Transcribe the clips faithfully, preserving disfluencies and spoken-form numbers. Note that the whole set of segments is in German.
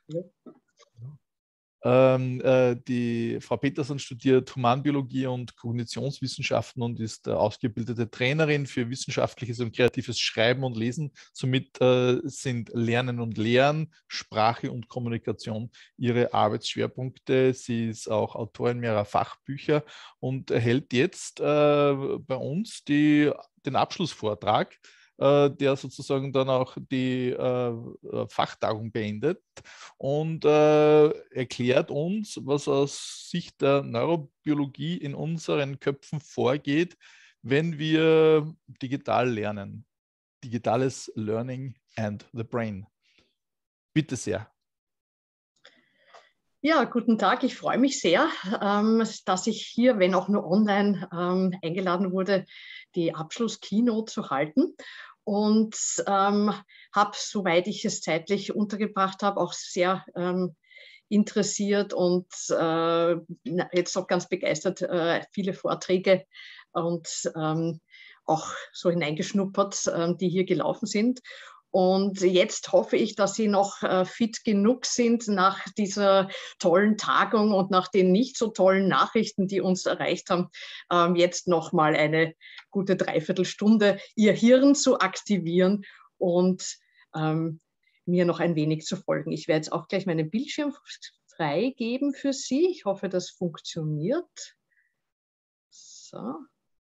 Ja. Ähm, äh, die Frau Peterson studiert Humanbiologie und Kognitionswissenschaften und ist äh, ausgebildete Trainerin für wissenschaftliches und kreatives Schreiben und Lesen. Somit äh, sind Lernen und Lehren, Sprache und Kommunikation ihre Arbeitsschwerpunkte. Sie ist auch Autorin mehrerer Fachbücher und erhält jetzt äh, bei uns die, den Abschlussvortrag, äh, der sozusagen dann auch die äh, Fachtagung beendet und äh, erklärt uns, was aus Sicht der Neurobiologie in unseren Köpfen vorgeht, wenn wir digital lernen. Digitales Learning and the Brain. Bitte sehr. Ja, guten Tag. Ich freue mich sehr, ähm, dass ich hier, wenn auch nur online, ähm, eingeladen wurde, die Abschluss-Keynote zu halten. Und ähm, habe, soweit ich es zeitlich untergebracht habe, auch sehr ähm, interessiert und äh, jetzt auch ganz begeistert äh, viele Vorträge und ähm, auch so hineingeschnuppert, äh, die hier gelaufen sind. Und jetzt hoffe ich, dass Sie noch äh, fit genug sind nach dieser tollen Tagung und nach den nicht so tollen Nachrichten, die uns erreicht haben, ähm, jetzt noch mal eine gute Dreiviertelstunde Ihr Hirn zu aktivieren und ähm, mir noch ein wenig zu folgen. Ich werde jetzt auch gleich meinen Bildschirm freigeben für Sie. Ich hoffe, das funktioniert. So.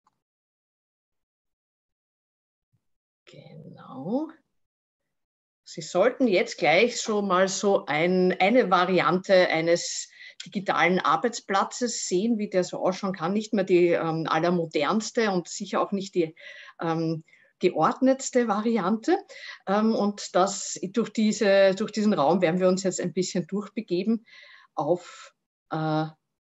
Genau. Sie sollten jetzt gleich schon mal so ein, eine Variante eines digitalen Arbeitsplatzes sehen, wie der so ausschauen kann. Nicht mehr die ähm, allermodernste und sicher auch nicht die ähm, geordnetste Variante. Ähm, und das, durch, diese, durch diesen Raum werden wir uns jetzt ein bisschen durchbegeben auf, äh,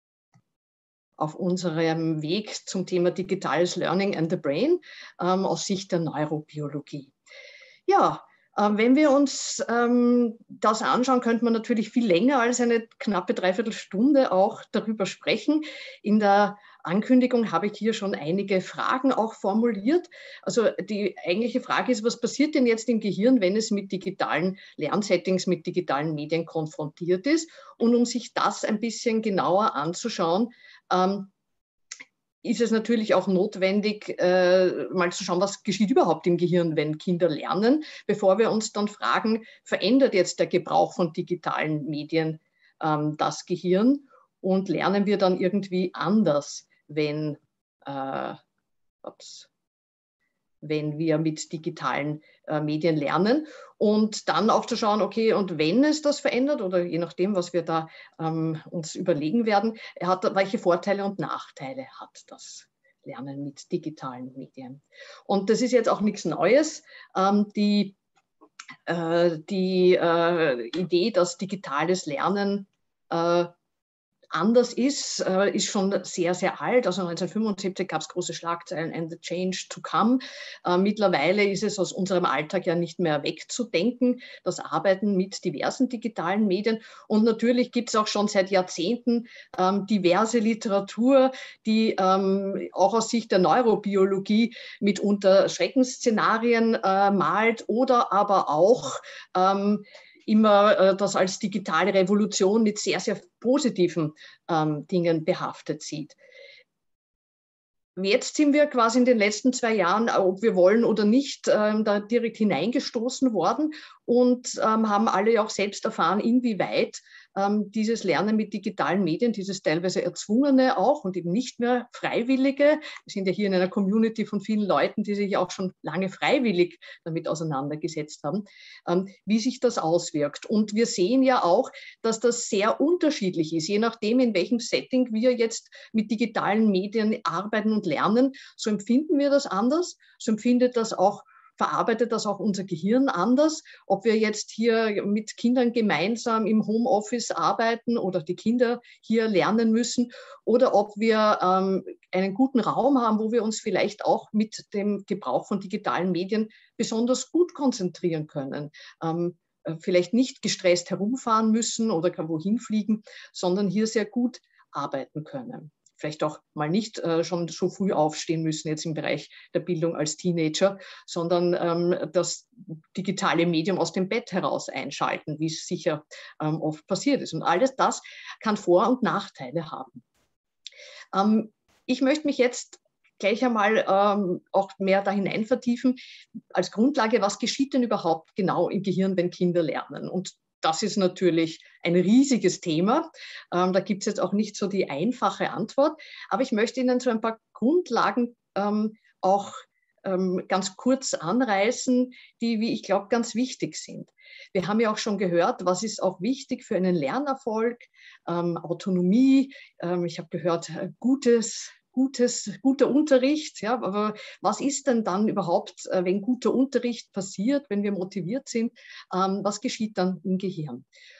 auf unserem Weg zum Thema digitales Learning and the Brain ähm, aus Sicht der Neurobiologie. Ja, wenn wir uns ähm, das anschauen, könnte man natürlich viel länger als eine knappe Dreiviertelstunde auch darüber sprechen. In der Ankündigung habe ich hier schon einige Fragen auch formuliert. Also die eigentliche Frage ist, was passiert denn jetzt im Gehirn, wenn es mit digitalen Lernsettings, mit digitalen Medien konfrontiert ist? Und um sich das ein bisschen genauer anzuschauen, ähm, ist es natürlich auch notwendig, äh, mal zu schauen, was geschieht überhaupt im Gehirn, wenn Kinder lernen, bevor wir uns dann fragen, verändert jetzt der Gebrauch von digitalen Medien ähm, das Gehirn und lernen wir dann irgendwie anders, wenn, äh, ups, wenn wir mit digitalen äh, Medien lernen und dann auch zu schauen, okay, und wenn es das verändert oder je nachdem, was wir da ähm, uns überlegen werden, hat, welche Vorteile und Nachteile hat das Lernen mit digitalen Medien. Und das ist jetzt auch nichts Neues. Ähm, die äh, die äh, Idee, dass digitales Lernen äh, anders ist, äh, ist schon sehr, sehr alt. Also neunzehnhundertfünfundsiebzig gab es große Schlagzeilen and the change to come. Äh, mittlerweile ist es aus unserem Alltag ja nicht mehr wegzudenken, das Arbeiten mit diversen digitalen Medien. Und natürlich gibt es auch schon seit Jahrzehnten ähm, diverse Literatur, die ähm, auch aus Sicht der Neurobiologie mitunter Schreckensszenarien äh, malt oder aber auch ähm, immer äh, das als digitale Revolution mit sehr, sehr positiven ähm, Dingen behaftet sieht. Jetzt sind wir quasi in den letzten zwei Jahren, ob wir wollen oder nicht, ähm, da direkt hineingestoßen worden und ähm, haben alle auch selbst erfahren, inwieweit ähm, dieses Lernen mit digitalen Medien, dieses teilweise erzwungene auch und eben nicht mehr freiwillige, wir sind ja hier in einer Community von vielen Leuten, die sich auch schon lange freiwillig damit auseinandergesetzt haben, ähm, wie sich das auswirkt. Und wir sehen ja auch, dass das sehr unterschiedlich ist, je nachdem, in welchem Setting wir jetzt mit digitalen Medien arbeiten und lernen, so empfinden wir das anders, so empfindet das auch verarbeitet das auch unser Gehirn anders, ob wir jetzt hier mit Kindern gemeinsam im Homeoffice arbeiten oder die Kinder hier lernen müssen oder ob wir ähm, einen guten Raum haben, wo wir uns vielleicht auch mit dem Gebrauch von digitalen Medien besonders gut konzentrieren können. Ähm, vielleicht nicht gestresst herumfahren müssen oder wohin fliegen, sondern hier sehr gut arbeiten können. vielleicht auch mal nicht äh, schon so früh aufstehen müssen jetzt im Bereich der Bildung als Teenager, sondern ähm, das digitale Medium aus dem Bett heraus einschalten, wie es sicher ähm, oft passiert ist. Und alles das kann Vor- und Nachteile haben. Ähm, ich möchte mich jetzt gleich einmal ähm, auch mehr da hinein vertiefen, als Grundlage, was geschieht denn überhaupt genau im Gehirn, wenn Kinder lernen? Und das ist natürlich ein riesiges Thema. Ähm, da gibt es jetzt auch nicht so die einfache Antwort. Aber ich möchte Ihnen so ein paar Grundlagen ähm, auch ähm, ganz kurz anreißen, die, wie ich glaube, ganz wichtig sind. Wir haben ja auch schon gehört, was ist auch wichtig für einen Lernerfolg, ähm, Autonomie. Ähm, ich habe gehört, äh, gutes Gutes, guter Unterricht, ja, aber was ist denn dann überhaupt, wenn guter Unterricht passiert, wenn wir motiviert sind, ähm, was geschieht dann im Gehirn?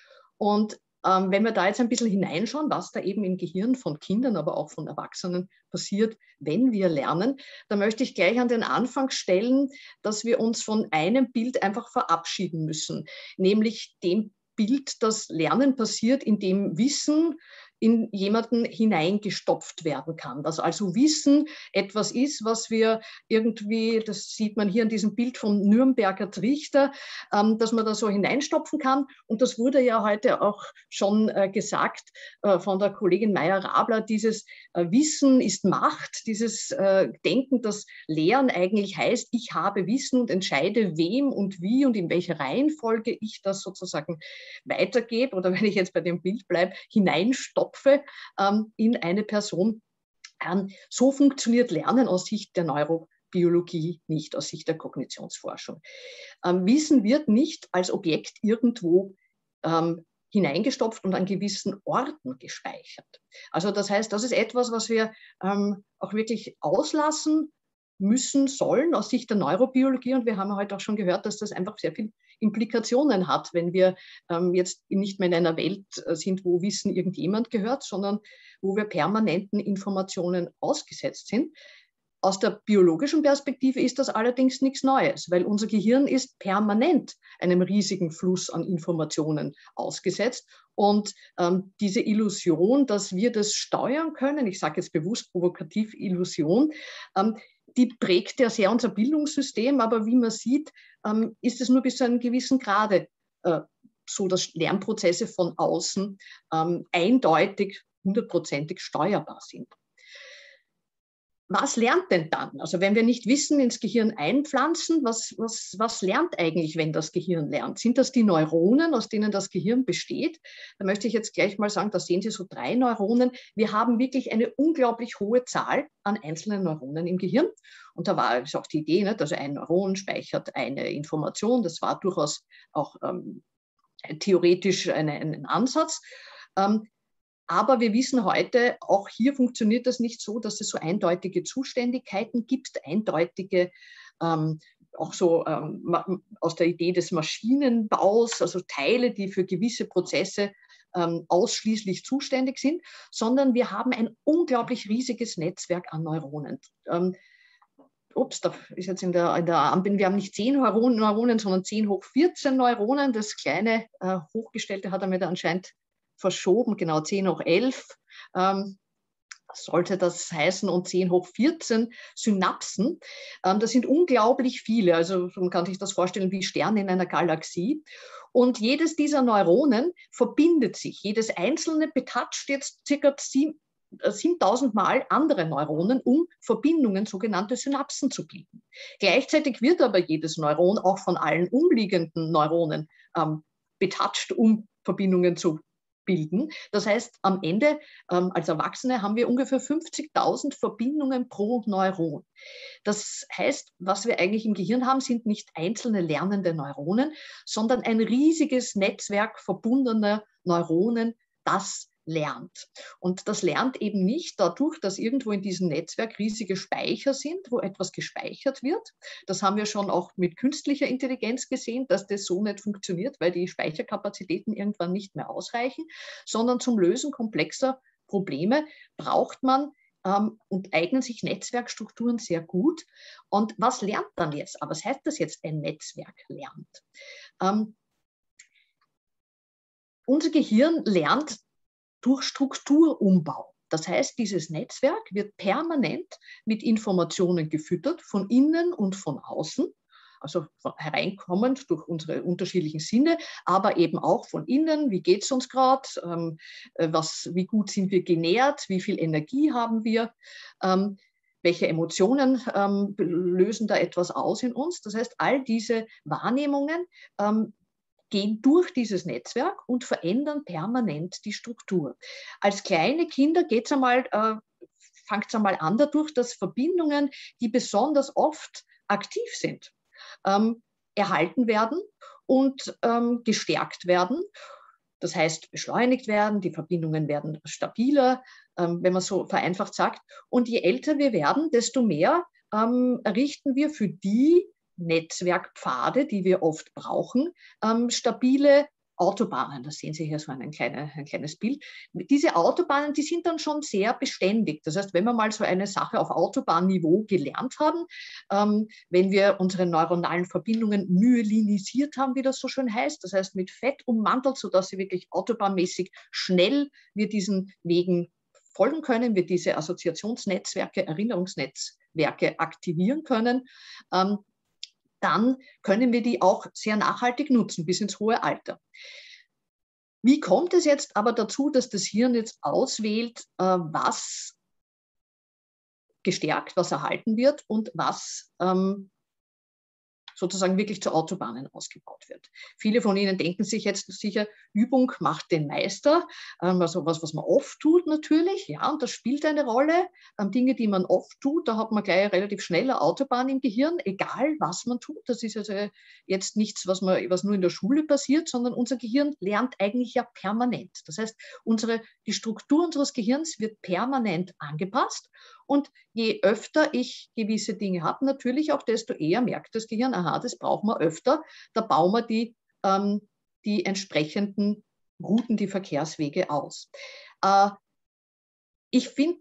Und ähm, wenn wir da jetzt ein bisschen hineinschauen, was da eben im Gehirn von Kindern, aber auch von Erwachsenen passiert, wenn wir lernen, da möchte ich gleich an den Anfang stellen, dass wir uns von einem Bild einfach verabschieden müssen, nämlich dem Bild, dass Lernen passiert, in dem Wissen in jemanden hineingestopft werden kann. Dass also Wissen etwas ist, was wir irgendwie, das sieht man hier in diesem Bild vom Nürnberger Trichter, ähm, dass man da so hineinstopfen kann. Und das wurde ja heute auch schon äh, gesagt äh, von der Kollegin Meyer-Rabler, dieses äh, Wissen ist Macht, dieses äh, Denken, dass Lehren eigentlich heißt, ich habe Wissen und entscheide, wem und wie und in welcher Reihenfolge ich das sozusagen weitergebe oder wenn ich jetzt bei dem Bild bleibe, hineinstopfe ähm, in eine Person. Ähm, so funktioniert Lernen aus Sicht der Neurobiologie nicht, aus Sicht der Kognitionsforschung. Ähm, Wissen wird nicht als Objekt irgendwo ähm, hineingestopft und an gewissen Orten gespeichert. Also das heißt, das ist etwas, was wir ähm, auch wirklich auslassen müssen, sollen aus Sicht der Neurobiologie. Und wir haben heute auch schon gehört, dass das einfach sehr viele Implikationen hat, wenn wir ähm, jetzt nicht mehr in einer Welt sind, wo Wissen irgendjemand gehört, sondern wo wir permanenten Informationen ausgesetzt sind. Aus der biologischen Perspektive ist das allerdings nichts Neues, weil unser Gehirn ist permanent einem riesigen Fluss an Informationen ausgesetzt. Und ähm, diese Illusion, dass wir das steuern können, ich sage jetzt bewusst provokativ Illusion, ähm, die prägt ja sehr unser Bildungssystem, aber wie man sieht, ähm, ist es nur bis zu einem gewissen Grade äh, so, dass Lernprozesse von außen ähm, eindeutig, hundertprozentig steuerbar sind. Was lernt denn dann? Also wenn wir nicht Wissen ins Gehirn einpflanzen, was, was, was lernt eigentlich, wenn das Gehirn lernt? Sind das die Neuronen, aus denen das Gehirn besteht? Da möchte ich jetzt gleich mal sagen, da sehen Sie so drei Neuronen. Wir haben wirklich eine unglaublich hohe Zahl an einzelnen Neuronen im Gehirn. Und da war auch die Idee, nicht? Also ein Neuron speichert eine Information. Das war durchaus auch ähm, theoretisch eine, ein Ansatz. Ähm, Aber wir wissen heute, auch hier funktioniert das nicht so, dass es so eindeutige Zuständigkeiten gibt, eindeutige, ähm, auch so ähm, aus der Idee des Maschinenbaus, also Teile, die für gewisse Prozesse ähm, ausschließlich zuständig sind, sondern wir haben ein unglaublich riesiges Netzwerk an Neuronen. Ähm, Ups, da ist jetzt in der, in der Anbindung, wir haben nicht zehn Neuronen, sondern zehn hoch vierzehn Neuronen. Das kleine äh, Hochgestellte hat damit anscheinend verschoben, genau zehn hoch elf ähm, sollte das heißen und zehn hoch vierzehn Synapsen. Ähm, das sind unglaublich viele, also man kann sich das vorstellen wie Sterne in einer Galaxie. Und jedes dieser Neuronen verbindet sich, jedes einzelne betatscht jetzt circa siebentausend Mal andere Neuronen, um Verbindungen, sogenannte Synapsen zu bilden. Gleichzeitig wird aber jedes Neuron auch von allen umliegenden Neuronen ähm, betatscht, um Verbindungen zu bilden. Das heißt, am Ende ähm, als Erwachsene haben wir ungefähr fünfzigtausend Verbindungen pro Neuron. Das heißt, was wir eigentlich im Gehirn haben, sind nicht einzelne lernende Neuronen, sondern ein riesiges Netzwerk verbundener Neuronen, das lernt. Und das lernt eben nicht dadurch, dass irgendwo in diesem Netzwerk riesige Speicher sind, wo etwas gespeichert wird. Das haben wir schon auch mit künstlicher Intelligenz gesehen, dass das so nicht funktioniert, weil die Speicherkapazitäten irgendwann nicht mehr ausreichen, sondern zum Lösen komplexer Probleme braucht man ähm, und eignen sich Netzwerkstrukturen sehr gut. Und was lernt dann jetzt? Aber was heißt das jetzt, ein Netzwerk lernt? Ähm, unser Gehirn lernt durch Strukturumbau. Das heißt, dieses Netzwerk wird permanent mit Informationen gefüttert, von innen und von außen, also hereinkommend durch unsere unterschiedlichen Sinne, aber eben auch von innen, wie geht es uns gerade, ähm, was, wie gut sind wir genährt, wie viel Energie haben wir, ähm, welche Emotionen ähm, lösen da etwas aus in uns. Das heißt, all diese Wahrnehmungen ähm, gehen durch dieses Netzwerk und verändern permanent die Struktur. Als kleine Kinder geht's einmal, äh, fängt es einmal an dadurch, dass Verbindungen, die besonders oft aktiv sind, ähm, erhalten werden und ähm, gestärkt werden. Das heißt, beschleunigt werden, die Verbindungen werden stabiler, ähm, wenn man so vereinfacht sagt. Und je älter wir werden, desto mehr ähm, errichten wir für die Netzwerkpfade, die wir oft brauchen, ähm, stabile Autobahnen. Da sehen Sie hier so ein, kleine, ein kleines Bild. Diese Autobahnen, die sind dann schon sehr beständig. Das heißt, wenn wir mal so eine Sache auf Autobahnniveau gelernt haben, ähm, wenn wir unsere neuronalen Verbindungen myelinisiert haben, wie das so schön heißt, das heißt mit Fett ummantelt, sodass sie wirklich autobahnmäßig schnell wir diesen Wegen folgen können, wir diese Assoziationsnetzwerke, Erinnerungsnetzwerke aktivieren können, ähm, dann können wir die auch sehr nachhaltig nutzen, bis ins hohe Alter. Wie kommt es jetzt aber dazu, dass das Hirn jetzt auswählt, was gestärkt, was erhalten wird und was ähm, sozusagen wirklich zu Autobahnen ausgebaut wird? Viele von Ihnen denken sich jetzt sicher, Übung macht den Meister, ähm, also was, was man oft tut natürlich, ja, und das spielt eine Rolle. Ähm, Dinge, die man oft tut, da hat man gleich relativ schnell eine Autobahn im Gehirn, egal was man tut. Das ist also jetzt nichts, was, man, was nur in der Schule passiert, sondern unser Gehirn lernt eigentlich ja permanent. Das heißt, unsere, die Struktur unseres Gehirns wird permanent angepasst. Und je öfter ich gewisse Dinge habe, natürlich auch, desto eher merkt das Gehirn, aha, das brauchen wir öfter, da bauen wir die, ähm, die entsprechenden Routen, die Verkehrswege aus. Äh, ich finde,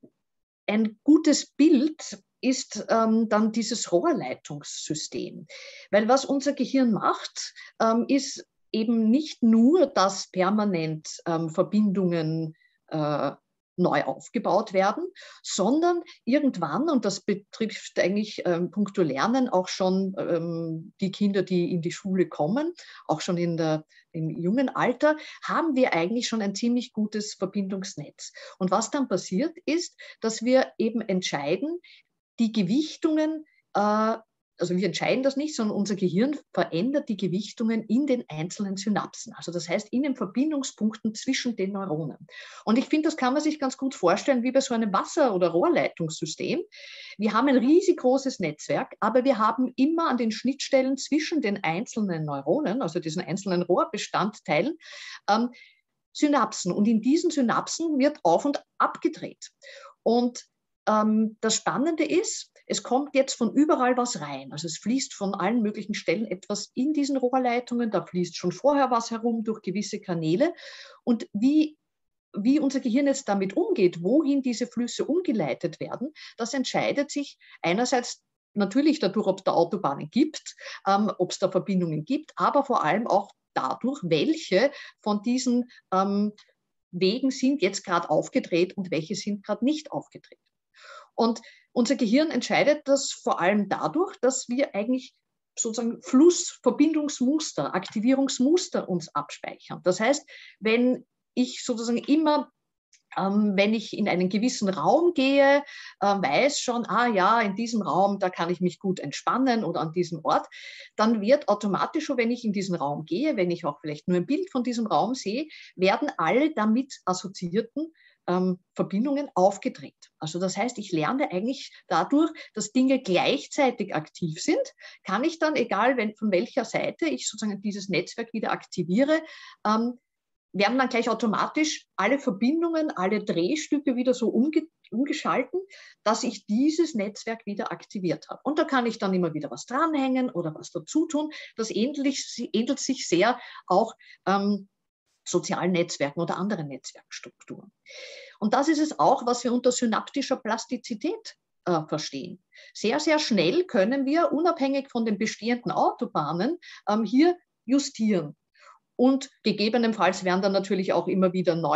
ein gutes Bild ist ähm, dann dieses Rohrleitungssystem. Weil was unser Gehirn macht, ähm, ist eben nicht nur, dass permanent ähm, Verbindungen äh, neu aufgebaut werden, sondern irgendwann, und das betrifft eigentlich ähm, puncto Lernen auch schon ähm, die Kinder, die in die Schule kommen, auch schon in der, im jungen Alter, haben wir eigentlich schon ein ziemlich gutes Verbindungsnetz. Und was dann passiert ist, dass wir eben entscheiden, die Gewichtungen, äh, also wir entscheiden das nicht, sondern unser Gehirn verändert die Gewichtungen in den einzelnen Synapsen. Also das heißt in den Verbindungspunkten zwischen den Neuronen. Und ich finde, das kann man sich ganz gut vorstellen wie bei so einem Wasser- oder Rohrleitungssystem. Wir haben ein riesig großes Netzwerk, aber wir haben immer an den Schnittstellen zwischen den einzelnen Neuronen, also diesen einzelnen Rohrbestandteilen, ähm, Synapsen. Und in diesen Synapsen wird auf und ab gedreht. Und ähm, das Spannende ist, es kommt jetzt von überall was rein. Also es fließt von allen möglichen Stellen etwas in diesen Rohrleitungen. Da fließt schon vorher was herum durch gewisse Kanäle. Und wie, wie unser Gehirn jetzt damit umgeht, wohin diese Flüsse umgeleitet werden, das entscheidet sich einerseits natürlich dadurch, ob es da Autobahnen gibt, ähm, ob es da Verbindungen gibt, aber vor allem auch dadurch, welche von diesen ähm, Wegen sind jetzt gerade aufgedreht und welche sind gerade nicht aufgedreht. Und unser Gehirn entscheidet das vor allem dadurch, dass wir eigentlich sozusagen Flussverbindungsmuster, Aktivierungsmuster uns abspeichern. Das heißt, wenn ich sozusagen immer, ähm, wenn ich in einen gewissen Raum gehe, äh, weiß schon, ah ja, in diesem Raum, da kann ich mich gut entspannen oder an diesem Ort, dann wird automatisch, wenn ich in diesen Raum gehe, wenn ich auch vielleicht nur ein Bild von diesem Raum sehe, werden alle damit assoziierten Ähm, Verbindungen aufgedreht. Also das heißt, ich lerne eigentlich dadurch, dass Dinge gleichzeitig aktiv sind, kann ich dann, egal wenn, von welcher Seite ich sozusagen dieses Netzwerk wieder aktiviere, ähm, werden dann gleich automatisch alle Verbindungen, alle Drehstücke wieder so umge umgeschalten, dass ich dieses Netzwerk wieder aktiviert habe. Und da kann ich dann immer wieder was dranhängen oder was dazu tun. Das ähnelt, ähnelt sich sehr auch ähm, sozialen Netzwerken oder anderen Netzwerkstrukturen. Und das ist es auch, was wir unter synaptischer Plastizität äh, verstehen. Sehr, sehr schnell können wir, unabhängig von den bestehenden Autobahnen, ähm, hier justieren. Und gegebenenfalls werden dann natürlich auch immer wieder neue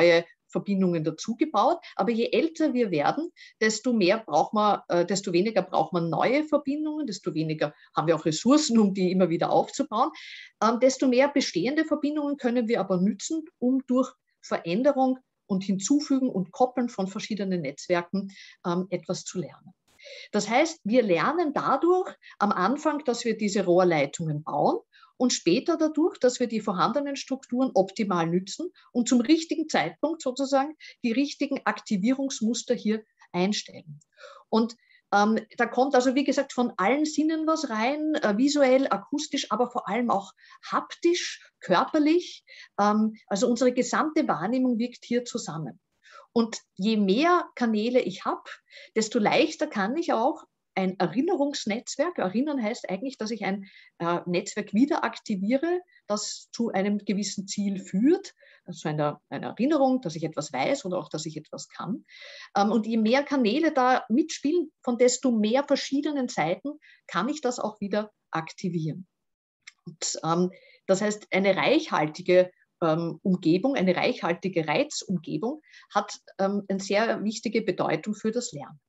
Verbindungen dazugebaut. Aber je älter wir werden, desto mehr braucht man, äh, desto weniger braucht man neue Verbindungen, desto weniger haben wir auch Ressourcen, um die immer wieder aufzubauen. Ähm, desto mehr bestehende Verbindungen können wir aber nützen, um durch Veränderung und Hinzufügen und Koppeln von verschiedenen Netzwerken ähm, etwas zu lernen. Das heißt, wir lernen dadurch am Anfang, dass wir diese Rohrleitungen bauen und später dadurch, dass wir die vorhandenen Strukturen optimal nützen und zum richtigen Zeitpunkt sozusagen die richtigen Aktivierungsmuster hier einstellen. Und ähm, da kommt also, wie gesagt, von allen Sinnen was rein, äh, visuell, akustisch, aber vor allem auch haptisch, körperlich. Ähm, also unsere gesamte Wahrnehmung wirkt hier zusammen. Und je mehr Kanäle ich habe, desto leichter kann ich auch ein Erinnerungsnetzwerk, erinnern heißt eigentlich, dass ich ein äh, Netzwerk wieder aktiviere, das zu einem gewissen Ziel führt, zu einer, einer Erinnerung, dass ich etwas weiß oder auch, dass ich etwas kann. Ähm, und je mehr Kanäle da mitspielen, von desto mehr verschiedenen Seiten kann ich das auch wieder aktivieren. Und, ähm, das heißt, eine reichhaltige ähm, Umgebung, eine reichhaltige Reizumgebung hat ähm, eine sehr wichtige Bedeutung für das Lernen.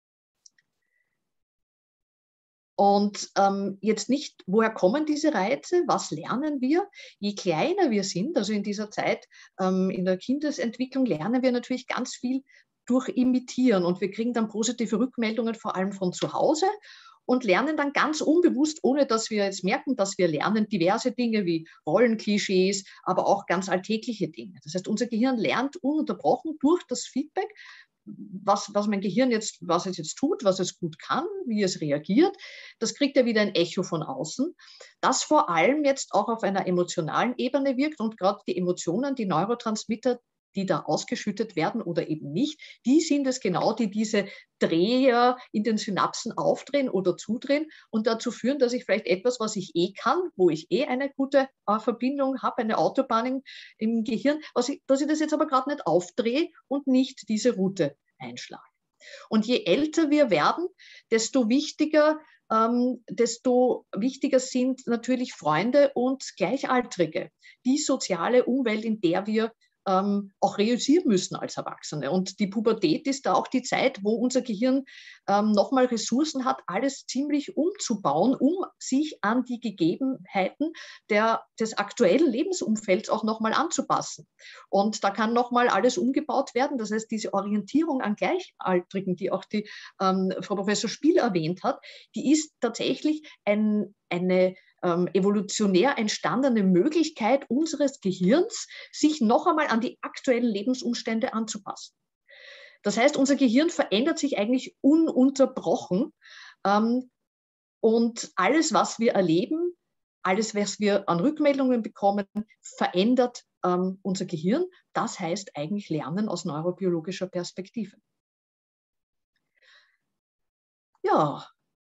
Und ähm, jetzt nicht, woher kommen diese Reize, was lernen wir? Je kleiner wir sind, also in dieser Zeit ähm, in der Kindesentwicklung, lernen wir natürlich ganz viel durch Imitieren und wir kriegen dann positive Rückmeldungen, vor allem von zu Hause und lernen dann ganz unbewusst, ohne dass wir jetzt merken, dass wir lernen, diverse Dinge wie Rollenklischees, aber auch ganz alltägliche Dinge. Das heißt, unser Gehirn lernt ununterbrochen durch das Feedback, Was, was mein Gehirn jetzt, was es jetzt tut, was es gut kann, wie es reagiert, das kriegt ja wieder ein Echo von außen, das vor allem jetzt auch auf einer emotionalen Ebene wirkt und gerade die Emotionen, die Neurotransmitter, die da ausgeschüttet werden oder eben nicht, die sind es genau, die diese Dreher in den Synapsen aufdrehen oder zudrehen und dazu führen, dass ich vielleicht etwas, was ich eh kann, wo ich eh eine gute äh, Verbindung habe, eine Autobahn im, im Gehirn, was ich, dass ich das jetzt aber gerade nicht aufdrehe und nicht diese Route einschlage. Und je älter wir werden, desto wichtiger, ähm, desto wichtiger sind natürlich Freunde und Gleichaltrige, die soziale Umwelt, in der wir ähm, auch realisieren müssen als Erwachsene. Und die Pubertät ist da auch die Zeit, wo unser Gehirn ähm, nochmal Ressourcen hat, alles ziemlich umzubauen, um sich an die Gegebenheiten der, des aktuellen Lebensumfelds auch nochmal anzupassen. Und da kann nochmal alles umgebaut werden. Das heißt, diese Orientierung an Gleichaltrigen, die auch die ähm, Frau Professor Spiel erwähnt hat, die ist tatsächlich ein, eine ähm, evolutionär entstandene Möglichkeit unseres Gehirns, sich noch einmal an die aktuellen Lebensumstände anzupassen. Das heißt, unser Gehirn verändert sich eigentlich ununterbrochen ähm, und alles, was wir erleben, alles, was wir an Rückmeldungen bekommen, verändert ähm, unser Gehirn. Das heißt eigentlich Lernen aus neurobiologischer Perspektive. Ja,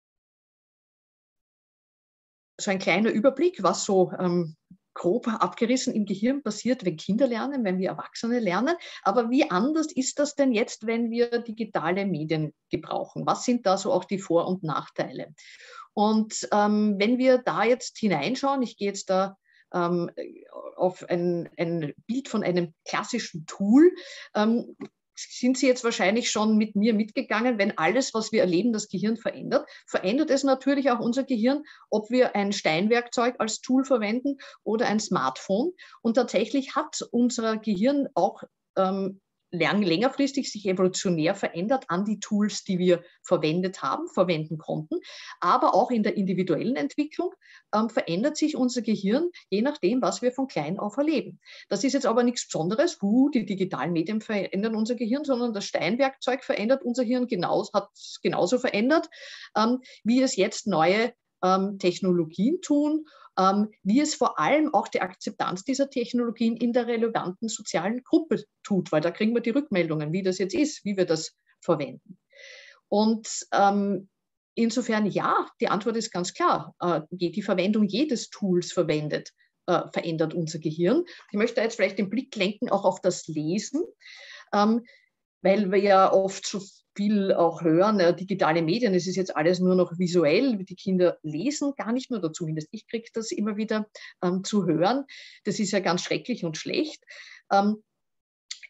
so ein kleiner Überblick, was so ähm, grob abgerissen im Gehirn passiert, wenn Kinder lernen, wenn wir Erwachsene lernen. Aber wie anders ist das denn jetzt, wenn wir digitale Medien gebrauchen? Was sind da so auch die Vor- und Nachteile? Und ähm, wenn wir da jetzt hineinschauen, ich gehe jetzt da ähm, auf ein, ein Bild von einem klassischen Tool, ähm, sind Sie jetzt wahrscheinlich schon mit mir mitgegangen, wenn alles, was wir erleben, das Gehirn verändert, verändert es natürlich auch unser Gehirn, ob wir ein Steinwerkzeug als Tool verwenden oder ein Smartphone. Und tatsächlich hat unser Gehirn auch ähm, lang, längerfristig sich evolutionär verändert an die Tools, die wir verwendet haben, verwenden konnten. Aber auch in der individuellen Entwicklung ähm, verändert sich unser Gehirn, je nachdem, was wir von klein auf erleben. Das ist jetzt aber nichts Besonderes, uh, die digitalen Medien verändern unser Gehirn, sondern das Steinwerkzeug verändert unser Hirn genauso, hat es genauso verändert, ähm, wie es jetzt neue ähm, Technologien tun, ähm, wie es vor allem auch die Akzeptanz dieser Technologien in der relevanten sozialen Gruppe tut, weil da kriegen wir die Rückmeldungen, wie das jetzt ist, wie wir das verwenden. Und ähm, insofern ja, die Antwort ist ganz klar. Äh, die Verwendung jedes Tools verwendet, äh, verändert unser Gehirn. Ich möchte jetzt vielleicht den Blick lenken auch auf das Lesen, ähm, weil wir ja oft so viel auch hören, äh, digitale Medien, es ist jetzt alles nur noch visuell, die Kinder lesen gar nicht mehr, oder zumindest ich kriege das immer wieder ähm, zu hören. Das ist ja ganz schrecklich und schlecht. Ähm,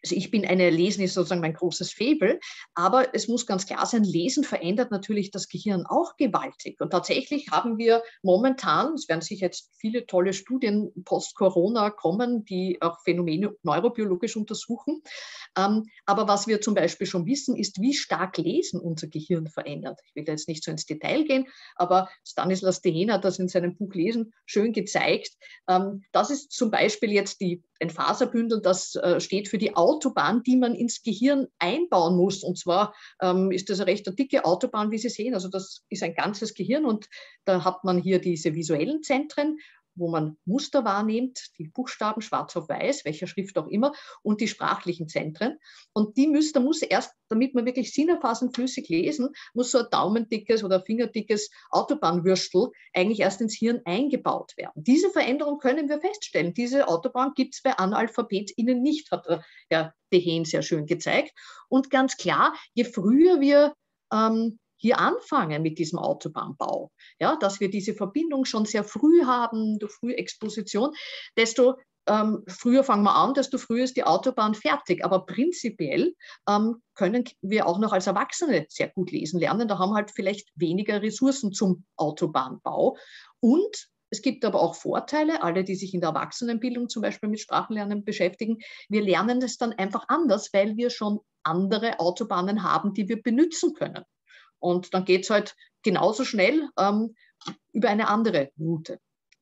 Also ich bin eine, Lesen ist sozusagen mein großes Faible, aber es muss ganz klar sein, Lesen verändert natürlich das Gehirn auch gewaltig. Und tatsächlich haben wir momentan, es werden sich jetzt viele tolle Studien post-Corona kommen, die auch Phänomene neurobiologisch untersuchen. Ähm, aber was wir zum Beispiel schon wissen, ist, wie stark Lesen unser Gehirn verändert. Ich will jetzt nicht so ins Detail gehen, aber Stanislas Dehaene hat das in seinem Buch Lesen schön gezeigt. Ähm, das ist zum Beispiel jetzt die, ein Faserbündel, das äh, steht für die Autobahn, die man ins Gehirn einbauen muss. Und zwar ähm, ist das eine recht dicke Autobahn, wie Sie sehen. Also das ist ein ganzes Gehirn und da hat man hier diese visuellen Zentren, wo man Muster wahrnimmt, die Buchstaben schwarz auf weiß, welcher Schrift auch immer, und die sprachlichen Zentren. Und die müssen, da muss erst, damit man wirklich sinnerfassend flüssig lesen, muss so ein daumendickes oder fingerdickes Autobahnwürstel eigentlich erst ins Hirn eingebaut werden. Diese Veränderung können wir feststellen. Diese Autobahn gibt es bei AnalphabetInnen nicht, hat Herr Dehaene sehr schön gezeigt. Und ganz klar, je früher wir ähm, hier anfangen mit diesem Autobahnbau, ja, dass wir diese Verbindung schon sehr früh haben, durch Frühexposition, desto ähm, früher fangen wir an, desto früher ist die Autobahn fertig. Aber prinzipiell ähm, können wir auch noch als Erwachsene sehr gut lesen lernen. Da haben wir halt vielleicht weniger Ressourcen zum Autobahnbau. Und es gibt aber auch Vorteile, alle, die sich in der Erwachsenenbildung zum Beispiel mit Sprachenlernen beschäftigen. Wir lernen es dann einfach anders, weil wir schon andere Autobahnen haben, die wir benutzen können. Und dann geht es halt genauso schnell ähm, über eine andere Route.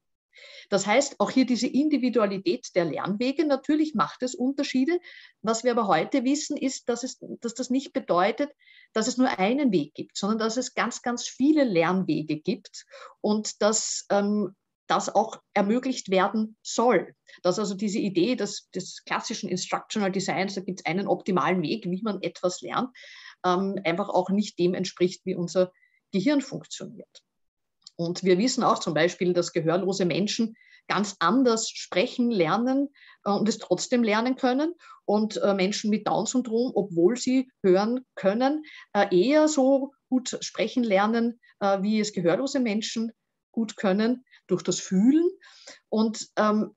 Das heißt, auch hier diese Individualität der Lernwege, natürlich macht es Unterschiede. Was wir aber heute wissen, ist, dass, es, dass das nicht bedeutet, dass es nur einen Weg gibt, sondern dass es ganz, ganz viele Lernwege gibt und dass ähm, das auch ermöglicht werden soll. Dass also diese Idee des, des klassischen Instructional Designs, da gibt es einen optimalen Weg, wie man etwas lernt, ähm, einfach auch nicht dem entspricht, wie unser Gehirn funktioniert. Und wir wissen auch zum Beispiel, dass gehörlose Menschen ganz anders sprechen lernen äh, und es trotzdem lernen können. Und äh, Menschen mit Down-Syndrom, obwohl sie hören können, äh, eher so gut sprechen lernen, äh, wie es gehörlose Menschen gut können, durch das Fühlen. Und ähm,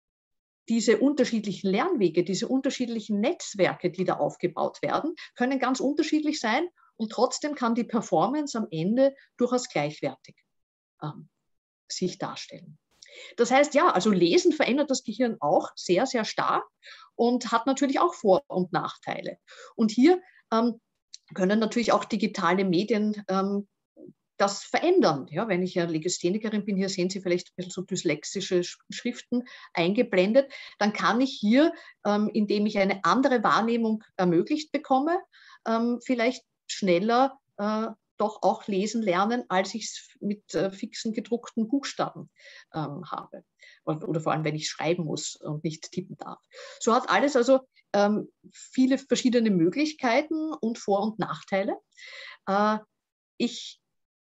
diese unterschiedlichen Lernwege, diese unterschiedlichen Netzwerke, die da aufgebaut werden, können ganz unterschiedlich sein und trotzdem kann die Performance am Ende durchaus gleichwertig ähm, sich darstellen. Das heißt, ja, also Lesen verändert das Gehirn auch sehr, sehr stark und hat natürlich auch Vor- und Nachteile. Und hier ähm, können natürlich auch digitale Medien ähm, das verändern. Ja, wenn ich ja Legisthenikerin bin, hier sehen Sie vielleicht ein bisschen so dyslexische Schriften eingeblendet, dann kann ich hier, ähm, indem ich eine andere Wahrnehmung ermöglicht bekomme, ähm, vielleicht schneller äh, doch auch lesen lernen, als ich es mit äh, fixen gedruckten Buchstaben ähm, habe. Oder, oder vor allem, wenn ich schreiben muss und nicht tippen darf. So hat alles also ähm, viele verschiedene Möglichkeiten und Vor- und Nachteile. Äh, ich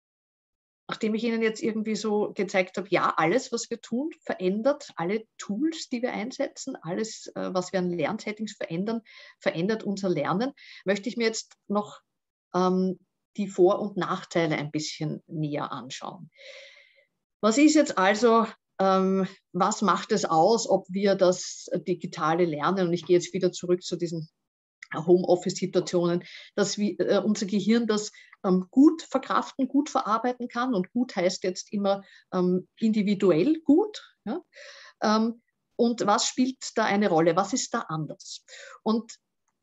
Nachdem ich Ihnen jetzt irgendwie so gezeigt habe, ja, alles, was wir tun, verändert, alle Tools, die wir einsetzen, alles, äh, was wir an Lernsettings verändern, verändert unser Lernen, möchte ich mir jetzt noch ähm, die Vor- und Nachteile ein bisschen näher anschauen. Was ist jetzt also, ähm, was macht es aus, ob wir das digitale Lernen, und ich gehe jetzt wieder zurück zu diesen Homeoffice-Situationen, dass wir, äh, unser Gehirn das ähm, gut verkraften, gut verarbeiten kann. Und gut heißt jetzt immer ähm, individuell gut. Ja? Ähm, und was spielt da eine Rolle? Was ist da anders? Und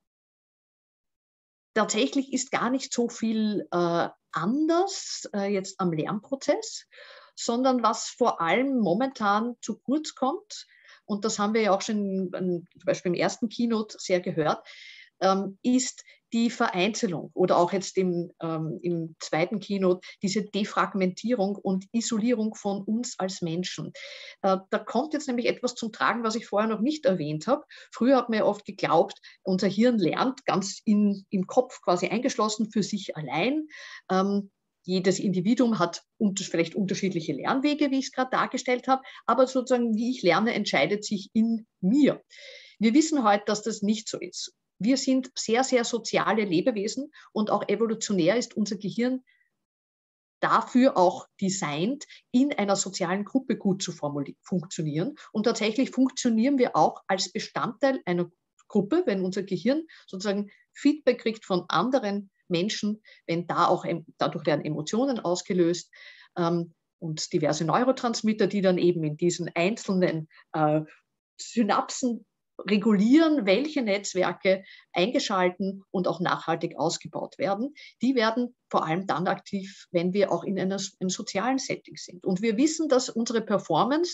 tatsächlich ist gar nicht so viel äh, anders äh, jetzt am Lernprozess, sondern was vor allem momentan zu kurz kommt, und das haben wir ja auch schon in, zum Beispiel im ersten Keynote sehr gehört, ähm, ist die Vereinzelung oder auch jetzt im, ähm, im zweiten Keynote diese Defragmentierung und Isolierung von uns als Menschen. Äh, da kommt jetzt nämlich etwas zum Tragen, was ich vorher noch nicht erwähnt habe. Früher hat man ja oft geglaubt, unser Hirn lernt ganz in, im Kopf quasi eingeschlossen für sich allein. Ähm, jedes Individuum hat unter, vielleicht unterschiedliche Lernwege, wie ich es gerade dargestellt habe, aber sozusagen, wie ich lerne, entscheidet sich in mir. Wir wissen heute, dass das nicht so ist. Wir sind sehr, sehr soziale Lebewesen und auch evolutionär ist unser Gehirn dafür auch designt, in einer sozialen Gruppe gut zu funktionieren. Und tatsächlich funktionieren wir auch als Bestandteil einer Gruppe, wenn unser Gehirn sozusagen Feedback kriegt von anderen Menschen, wenn da auch, dadurch werden Emotionen ausgelöst ähm, und diverse Neurotransmitter, die dann eben in diesen einzelnen äh, Synapsen regulieren, welche Netzwerke eingeschalten und auch nachhaltig ausgebaut werden. Die werden vor allem dann aktiv, wenn wir auch in einer, einem sozialen Setting sind. Und wir wissen, dass unsere Performance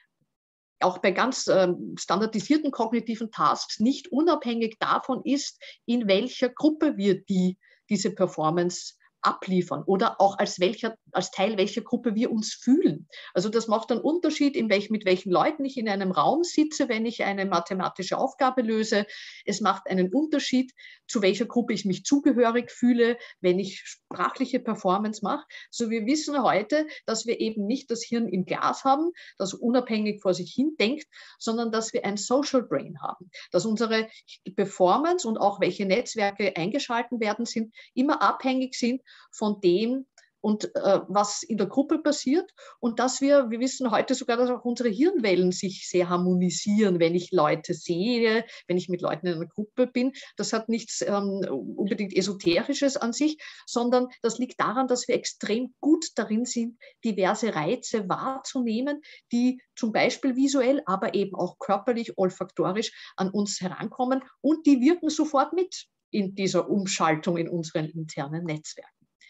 auch bei ganz ähm, standardisierten kognitiven Tasks nicht unabhängig davon ist, in welcher Gruppe wir die, diese Performance abliefern oder auch als, welcher, als Teil welcher Gruppe wir uns fühlen. Also das macht einen Unterschied, in welch, mit welchen Leuten ich in einem Raum sitze, wenn ich eine mathematische Aufgabe löse. Es macht einen Unterschied, zu welcher Gruppe ich mich zugehörig fühle, wenn ich sprachliche Performance mache. So, wir wissen heute, dass wir eben nicht das Hirn im Glas haben, das unabhängig vor sich hin denkt, sondern dass wir ein Social Brain haben, dass unsere Performance und auch welche Netzwerke eingeschalten werden sind, immer abhängig sind von dem und äh, was in der Gruppe passiert und dass wir, wir wissen heute sogar, dass auch unsere Hirnwellen sich sehr harmonisieren, wenn ich Leute sehe, wenn ich mit Leuten in einer Gruppe bin. Das hat nichts ähm, unbedingt Esoterisches an sich, sondern das liegt daran, dass wir extrem gut darin sind, diverse Reize wahrzunehmen, die zum Beispiel visuell, aber eben auch körperlich, olfaktorisch an uns herankommen und die wirken sofort mit in dieser Umschaltung in unseren internen Netzwerken.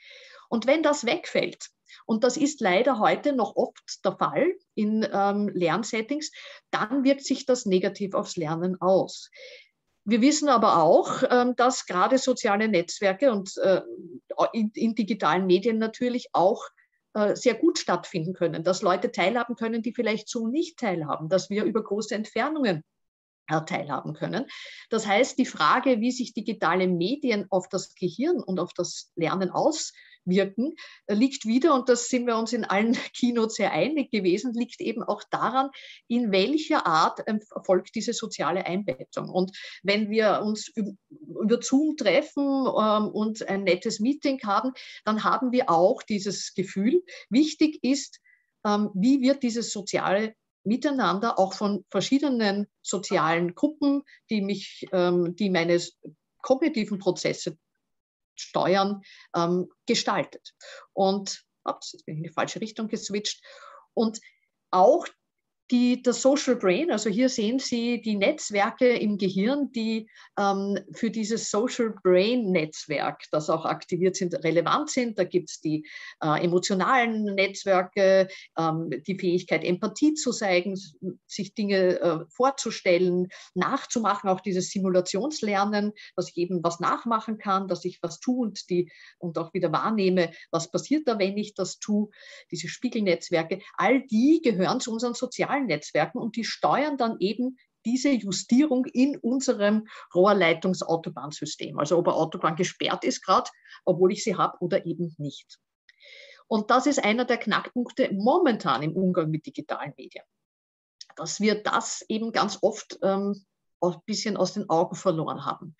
Und wenn das wegfällt, und das ist leider heute noch oft der Fall in ähm, Lernsettings, dann wirkt sich das negativ aufs Lernen aus. Wir wissen aber auch, ähm, dass gerade soziale Netzwerke und äh, in, in digitalen Medien natürlich auch äh, sehr gut stattfinden können, dass Leute teilhaben können, die vielleicht so nicht teilhaben, dass wir über große Entfernungen teilhaben können. Das heißt, die Frage, wie sich digitale Medien auf das Gehirn und auf das Lernen auswirken, liegt wieder, und das sind wir uns in allen Keynotes sehr einig gewesen, liegt eben auch daran, in welcher Art erfolgt diese soziale Einbettung. Und wenn wir uns über Zoom treffen ähm, und ein nettes Meeting haben, dann haben wir auch dieses Gefühl. Wichtig ist, ähm, wie wird dieses soziale Miteinander auch von verschiedenen sozialen Gruppen, die mich, ähm, die meine kognitiven Prozesse steuern, ähm, gestaltet. Und ups, jetzt bin ich in die falsche Richtung geswitcht. Und auch die, das Social Brain, also hier sehen Sie die Netzwerke im Gehirn, die ähm, für dieses Social Brain Netzwerk, das auch aktiviert sind, relevant sind. Da gibt es die äh, emotionalen Netzwerke, ähm, die Fähigkeit, Empathie zu zeigen, sich Dinge äh, vorzustellen, nachzumachen, auch dieses Simulationslernen, dass ich eben was nachmachen kann, dass ich was tue und, die, und auch wieder wahrnehme, was passiert da, wenn ich das tue. Diese Spiegelnetzwerke, all die gehören zu unseren sozialen Netzwerken und die steuern dann eben diese Justierung in unserem Rohrleitungsautobahnsystem. Also ob eine Autobahn gesperrt ist gerade, obwohl ich sie habe oder eben nicht. Und das ist einer der Knackpunkte momentan im Umgang mit digitalen Medien, dass wir das eben ganz oft ähm, ein bisschen aus den Augen verloren haben.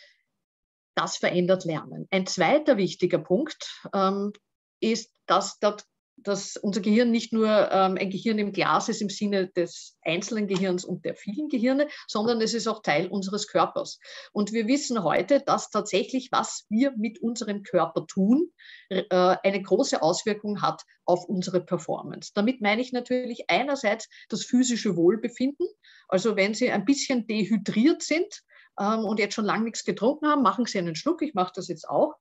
Das verändert Lernen. Ein zweiter wichtiger Punkt ähm, ist, dass dort dass unser Gehirn nicht nur ähm, ein Gehirn im Glas ist im Sinne des einzelnen Gehirns und der vielen Gehirne, sondern es ist auch Teil unseres Körpers. Und wir wissen heute, dass tatsächlich, was wir mit unserem Körper tun, äh, eine große Auswirkung hat auf unsere Performance. Damit meine ich natürlich einerseits das physische Wohlbefinden. Also wenn Sie ein bisschen dehydriert sind ähm, und jetzt schon lange nichts getrunken haben, machen Sie einen Schluck. Ich mache das jetzt auch.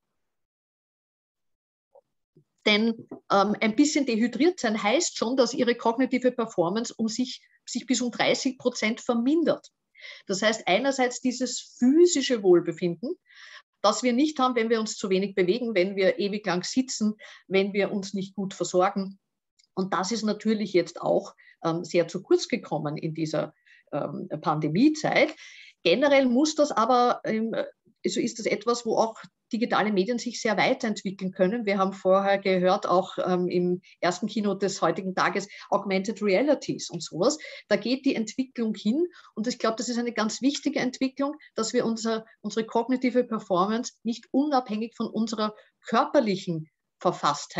Denn ähm, ein bisschen dehydriert sein heißt schon, dass ihre kognitive Performance um sich, sich bis um dreißig Prozent vermindert. Das heißt einerseits dieses physische Wohlbefinden, das wir nicht haben, wenn wir uns zu wenig bewegen, wenn wir ewig lang sitzen, wenn wir uns nicht gut versorgen. Und das ist natürlich jetzt auch ähm, sehr zu kurz gekommen in dieser ähm, Pandemiezeit. Generell muss das aber, ähm, also ist das etwas, wo auch digitale Medien sich sehr weiterentwickeln können. Wir haben vorher gehört, auch ähm, im ersten Keynote des heutigen Tages, Augmented Realities und sowas. Da geht die Entwicklung hin und ich glaube, das ist eine ganz wichtige Entwicklung, dass wir unser, unsere kognitive Performance nicht unabhängig von unserer körperlichen Verfasstheit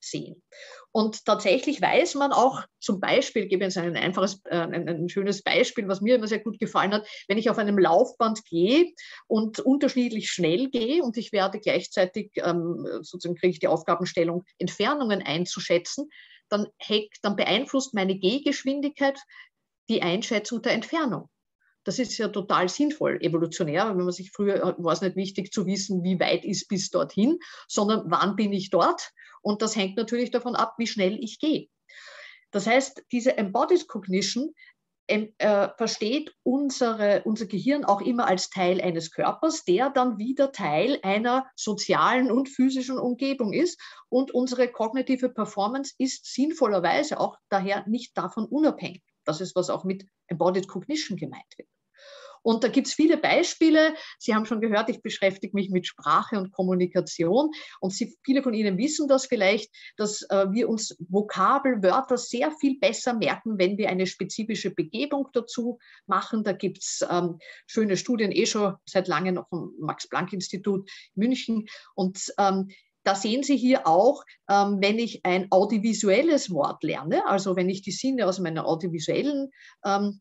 sehen. Und tatsächlich weiß man auch, zum Beispiel, ich gebe jetzt ein einfaches, äh, ein, ein schönes Beispiel, was mir immer sehr gut gefallen hat, wenn ich auf einem Laufband gehe und unterschiedlich schnell gehe und ich werde gleichzeitig, ähm, sozusagen kriege ich die Aufgabenstellung, Entfernungen einzuschätzen, dann, hängt, dann beeinflusst meine Gehgeschwindigkeit die Einschätzung der Entfernung. Das ist ja total sinnvoll, evolutionär, wenn man sich früher, war es nicht wichtig zu wissen, wie weit ist bis dorthin, sondern wann bin ich dort? Und das hängt natürlich davon ab, wie schnell ich gehe. Das heißt, diese Embodied Cognition äh, versteht unsere, unser Gehirn auch immer als Teil eines Körpers, der dann wieder Teil einer sozialen und physischen Umgebung ist. Und unsere kognitive Performance ist sinnvollerweise auch daher nicht davon unabhängig. Das ist, was auch mit Embodied Cognition gemeint wird. Und da gibt es viele Beispiele. Sie haben schon gehört, ich beschäftige mich mit Sprache und Kommunikation. Und Sie, viele von Ihnen wissen das vielleicht, dass äh, wir uns Vokabel, Wörter sehr viel besser merken, wenn wir eine spezifische Begebung dazu machen. Da gibt es ähm, schöne Studien, eh schon seit langem noch vom Max-Planck-Institut München. Und ähm, da sehen Sie hier auch, ähm, wenn ich ein audiovisuelles Wort lerne, also wenn ich die Sinne aus meiner audiovisuellen ähm,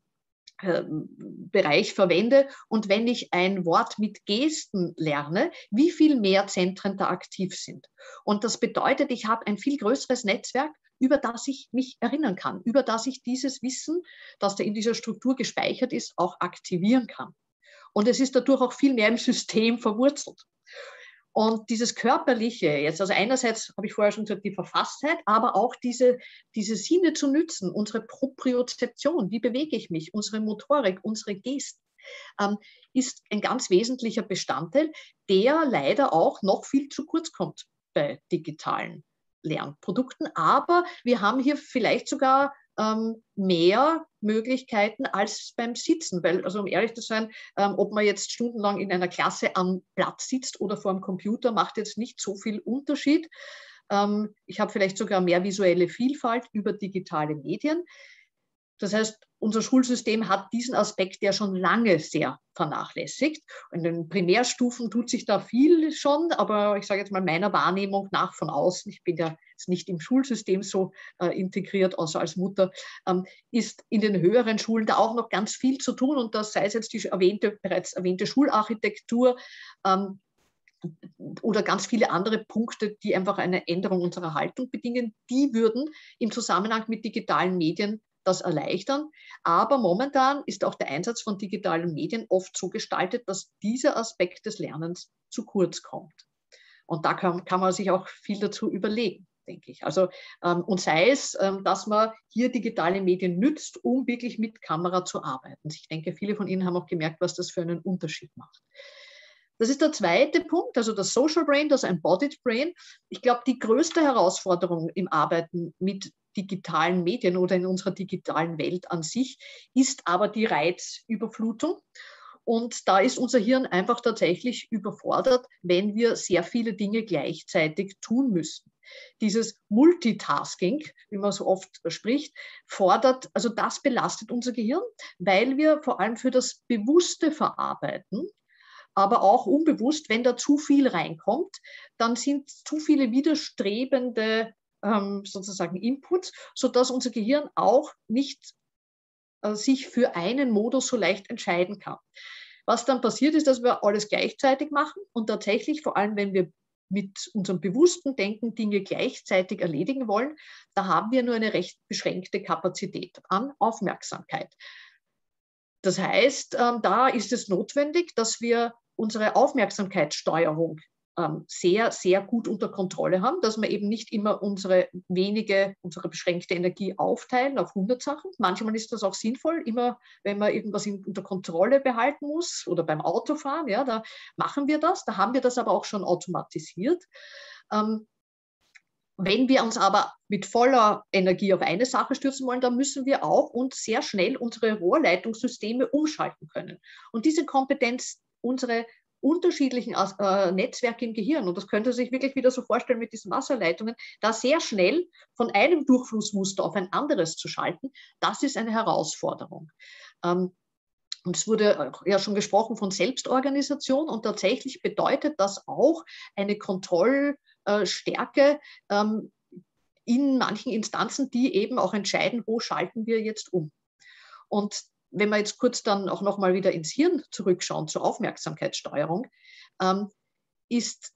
Bereich verwende und wenn ich ein Wort mit Gesten lerne, wie viel mehr Zentren da aktiv sind. Und das bedeutet, ich habe ein viel größeres Netzwerk, über das ich mich erinnern kann, über das ich dieses Wissen, das da in dieser Struktur gespeichert ist, auch aktivieren kann. Und es ist dadurch auch viel mehr im System verwurzelt. Und dieses Körperliche, jetzt, also einerseits habe ich vorher schon gesagt, die Verfasstheit, aber auch diese, diese Sinne zu nützen, unsere Propriozeption, wie bewege ich mich, unsere Motorik, unsere Gesten, ähm, ist ein ganz wesentlicher Bestandteil, der leider auch noch viel zu kurz kommt bei digitalen Lernprodukten. Aber wir haben hier vielleicht sogar ähm, mehr Möglichkeiten als beim Sitzen, weil, also um ehrlich zu sein, ähm, ob man jetzt stundenlang in einer Klasse am Platz sitzt oder vor dem Computer, macht jetzt nicht so viel Unterschied. Ähm, ich habe vielleicht sogar mehr visuelle Vielfalt über digitale Medien. Das heißt, unser Schulsystem hat diesen Aspekt ja schon lange sehr vernachlässigt. In den Primärstufen tut sich da viel schon, aber ich sage jetzt mal meiner Wahrnehmung nach von außen, ich bin ja nicht im Schulsystem so äh, integriert, außer als Mutter, ähm, ist in den höheren Schulen da auch noch ganz viel zu tun. Und das sei es jetzt die erwähnte, bereits erwähnte Schularchitektur, ähm, oder ganz viele andere Punkte, die einfach eine Änderung unserer Haltung bedingen, die würden im Zusammenhang mit digitalen Medien das erleichtern. Aber momentan ist auch der Einsatz von digitalen Medien oft so gestaltet, dass dieser Aspekt des Lernens zu kurz kommt. Und da kann, kann man sich auch viel dazu überlegen, denke ich. Also, ähm, und sei es, ähm, dass man hier digitale Medien nützt, um wirklich mit Kamera zu arbeiten. Ich denke, viele von Ihnen haben auch gemerkt, was das für einen Unterschied macht. Das ist der zweite Punkt, also das Social Brain, das Embodied Brain. Ich glaube, die größte Herausforderung im Arbeiten mit digitalen Medien oder in unserer digitalen Welt an sich ist aber die Reizüberflutung. Und da ist unser Hirn einfach tatsächlich überfordert, wenn wir sehr viele Dinge gleichzeitig tun müssen. Dieses Multitasking, wie man so oft spricht, fordert, also das belastet unser Gehirn, weil wir vor allem für das bewusste Verarbeiten, aber auch unbewusst, wenn da zu viel reinkommt, dann sind zu viele widerstrebende ähm, sozusagen Inputs, sodass unser Gehirn auch nicht äh, sich für einen Modus so leicht entscheiden kann. Was dann passiert ist, dass wir alles gleichzeitig machen und tatsächlich, vor allem wenn wir mit unserem bewussten Denken Dinge gleichzeitig erledigen wollen, da haben wir nur eine recht beschränkte Kapazität an Aufmerksamkeit. Das heißt, ähm, da ist es notwendig, dass wir unsere Aufmerksamkeitssteuerung ähm, sehr, sehr gut unter Kontrolle haben, dass wir eben nicht immer unsere wenige, unsere beschränkte Energie aufteilen auf hundert Sachen. Manchmal ist das auch sinnvoll, immer wenn man irgendwas in, unter Kontrolle behalten muss oder beim Autofahren, ja, da machen wir das, da haben wir das aber auch schon automatisiert. Ähm, Wenn wir uns aber mit voller Energie auf eine Sache stürzen wollen, dann müssen wir auch uns sehr schnell unsere Rohrleitungssysteme umschalten können. Und diese Kompetenz, unsere unterschiedlichen äh, Netzwerke im Gehirn, und das könnte sich wirklich wieder so vorstellen mit diesen Wasserleitungen, da sehr schnell von einem Durchflussmuster auf ein anderes zu schalten, das ist eine Herausforderung. Ähm, Und es wurde ja schon gesprochen von Selbstorganisation und tatsächlich bedeutet das auch eine Kontrollstärke, ähm, in manchen Instanzen, die eben auch entscheiden, wo schalten wir jetzt um. Und wenn wir jetzt kurz dann auch nochmal wieder ins Hirn zurückschauen zur Aufmerksamkeitssteuerung, ähm, ist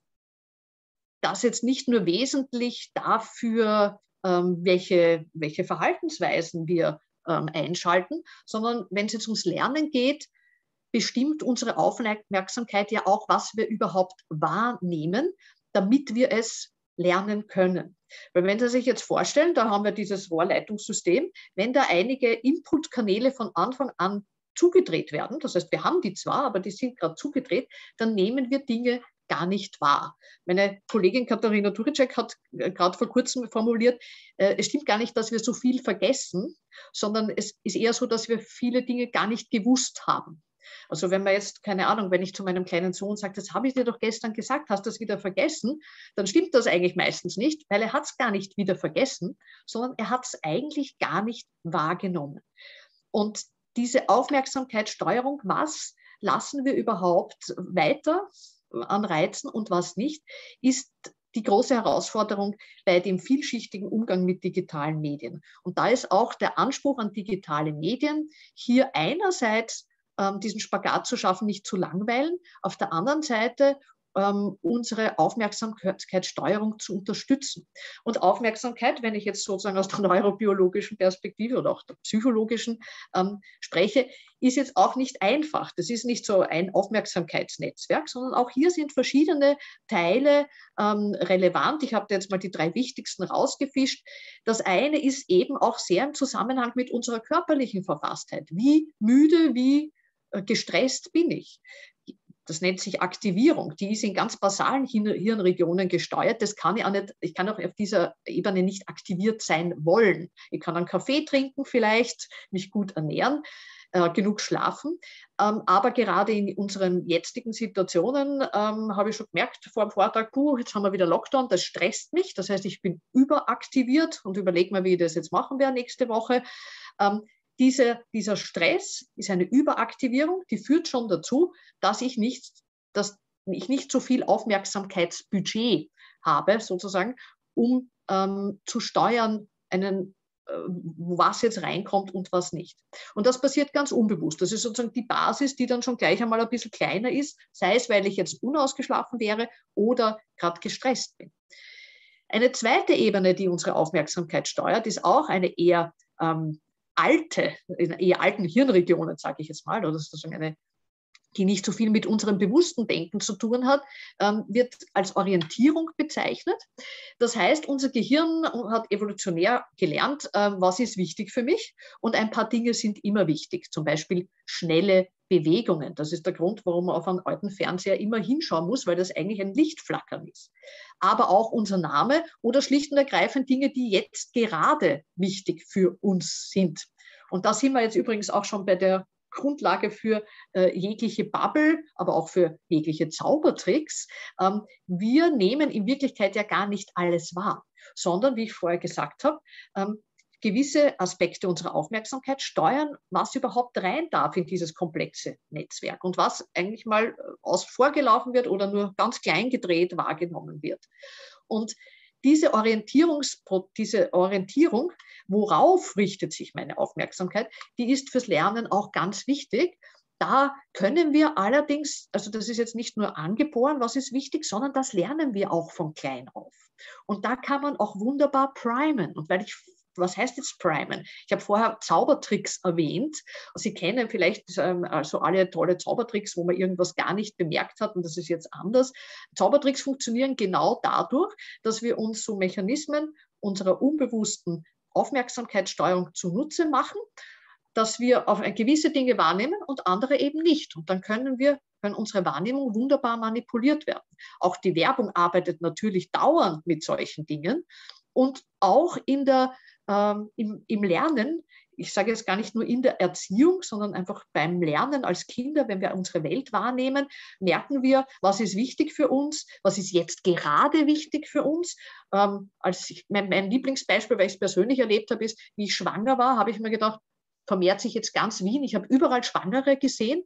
das jetzt nicht nur wesentlich dafür, ähm, welche, welche Verhaltensweisen wir ähm, einschalten, sondern wenn es jetzt ums Lernen geht, bestimmt unsere Aufmerksamkeit ja auch, was wir überhaupt wahrnehmen, damit wir es lernen können. Weil wenn Sie sich jetzt vorstellen, da haben wir dieses Rohrleitungssystem, wenn da einige Inputkanäle von Anfang an zugedreht werden, das heißt, wir haben die zwar, aber die sind gerade zugedreht, dann nehmen wir Dinge gar nicht wahr. Meine Kollegin Katharina Turicek hat gerade vor kurzem formuliert, äh, es stimmt gar nicht, dass wir so viel vergessen, sondern es ist eher so, dass wir viele Dinge gar nicht gewusst haben. Also wenn man jetzt, keine Ahnung, wenn ich zu meinem kleinen Sohn sage, das habe ich dir doch gestern gesagt, hast du das wieder vergessen, dann stimmt das eigentlich meistens nicht, weil er hat es gar nicht wieder vergessen, sondern er hat es eigentlich gar nicht wahrgenommen. Und diese Aufmerksamkeitssteuerung, was lassen wir überhaupt weiter an Reizen und was nicht, ist die große Herausforderung bei dem vielschichtigen Umgang mit digitalen Medien. Und da ist auch der Anspruch an digitale Medien, hier einerseits ähm, diesen Spagat zu schaffen, nicht zu langweilen, auf der anderen Seite ähm, unsere Aufmerksamkeitssteuerung zu unterstützen. Und Aufmerksamkeit, wenn ich jetzt sozusagen aus der neurobiologischen Perspektive oder auch der psychologischen ähm, spreche, ist jetzt auch nicht einfach. Das ist nicht so ein Aufmerksamkeitsnetzwerk, sondern auch hier sind verschiedene Teile ähm, relevant. Ich habe jetzt mal die drei wichtigsten rausgefischt. Das eine ist eben auch sehr im Zusammenhang mit unserer körperlichen Verfasstheit. Wie müde, wie äh, gestresst bin ich? Das nennt sich Aktivierung. Die ist in ganz basalen Hirnregionen gesteuert. Das kann ich auch nicht, ich kann auch auf dieser Ebene nicht aktiviert sein wollen. Ich kann einen Kaffee trinken vielleicht, mich gut ernähren, äh, genug schlafen. Ähm, aber gerade in unseren jetzigen Situationen ähm, habe ich schon gemerkt vor dem Vortrag, puh, jetzt haben wir wieder Lockdown, das stresst mich. Das heißt, ich bin überaktiviert und überlege mir, wie ich das jetzt machen werde nächste Woche. Ähm, Diese, dieser Stress ist eine Überaktivierung, die führt schon dazu, dass ich nicht, dass ich nicht so viel Aufmerksamkeitsbudget habe, sozusagen, um ähm, zu steuern, einen, äh, was jetzt reinkommt und was nicht. Und das passiert ganz unbewusst. Das ist sozusagen die Basis, die dann schon gleich einmal ein bisschen kleiner ist, sei es, weil ich jetzt unausgeschlafen wäre oder gerade gestresst bin. Eine zweite Ebene, die unsere Aufmerksamkeit steuert, ist auch eine eher ähm, alte, in eher alten Hirnregionen, sage ich jetzt mal, oder sozusagen eine, die nicht so viel mit unserem bewussten Denken zu tun hat, ähm, wird als Orientierung bezeichnet. Das heißt, unser Gehirn hat evolutionär gelernt, äh, was ist wichtig für mich, und ein paar Dinge sind immer wichtig, zum Beispiel schnelle Bewegungen. Das ist der Grund, warum man auf einen alten Fernseher immer hinschauen muss, weil das eigentlich ein Lichtflackern ist. Aber auch unser Name oder schlicht und ergreifend Dinge, die jetzt gerade wichtig für uns sind. Und da sind wir jetzt übrigens auch schon bei der Grundlage für äh, jegliche Bubble, aber auch für jegliche Zaubertricks. Ähm, wir nehmen in Wirklichkeit ja gar nicht alles wahr, sondern, wie ich vorher gesagt habe, ähm, gewisse Aspekte unserer Aufmerksamkeit steuern, was überhaupt rein darf in dieses komplexe Netzwerk und was eigentlich mal aus vorgelaufen wird oder nur ganz klein gedreht wahrgenommen wird. Und diese, Orientierungs diese Orientierung, worauf richtet sich meine Aufmerksamkeit, die ist fürs Lernen auch ganz wichtig. Da können wir allerdings, also das ist jetzt nicht nur angeboren, was ist wichtig, sondern das lernen wir auch von klein auf. Und da kann man auch wunderbar primen. Und weil ich Was heißt jetzt primen? Ich habe vorher Zaubertricks erwähnt. Sie kennen vielleicht ähm, also alle tolle Zaubertricks, wo man irgendwas gar nicht bemerkt hat und das ist jetzt anders. Zaubertricks funktionieren genau dadurch, dass wir uns so Mechanismen unserer unbewussten Aufmerksamkeitssteuerung zunutze machen, dass wir auf gewisse Dinge wahrnehmen und andere eben nicht. Und dann können wir können unsere Wahrnehmung wunderbar manipuliert werden. Auch die Werbung arbeitet natürlich dauernd mit solchen Dingen. Und auch in der, ähm, im, im Lernen, ich sage jetzt gar nicht nur in der Erziehung, sondern einfach beim Lernen als Kinder, wenn wir unsere Welt wahrnehmen, merken wir, was ist wichtig für uns, was ist jetzt gerade wichtig für uns. Ähm, als ich, mein, mein Lieblingsbeispiel, weil ich es persönlich erlebt habe, ist, wie ich schwanger war, habe ich mir gedacht, vermehrt sich jetzt ganz Wien. Ich habe überall Schwangere gesehen.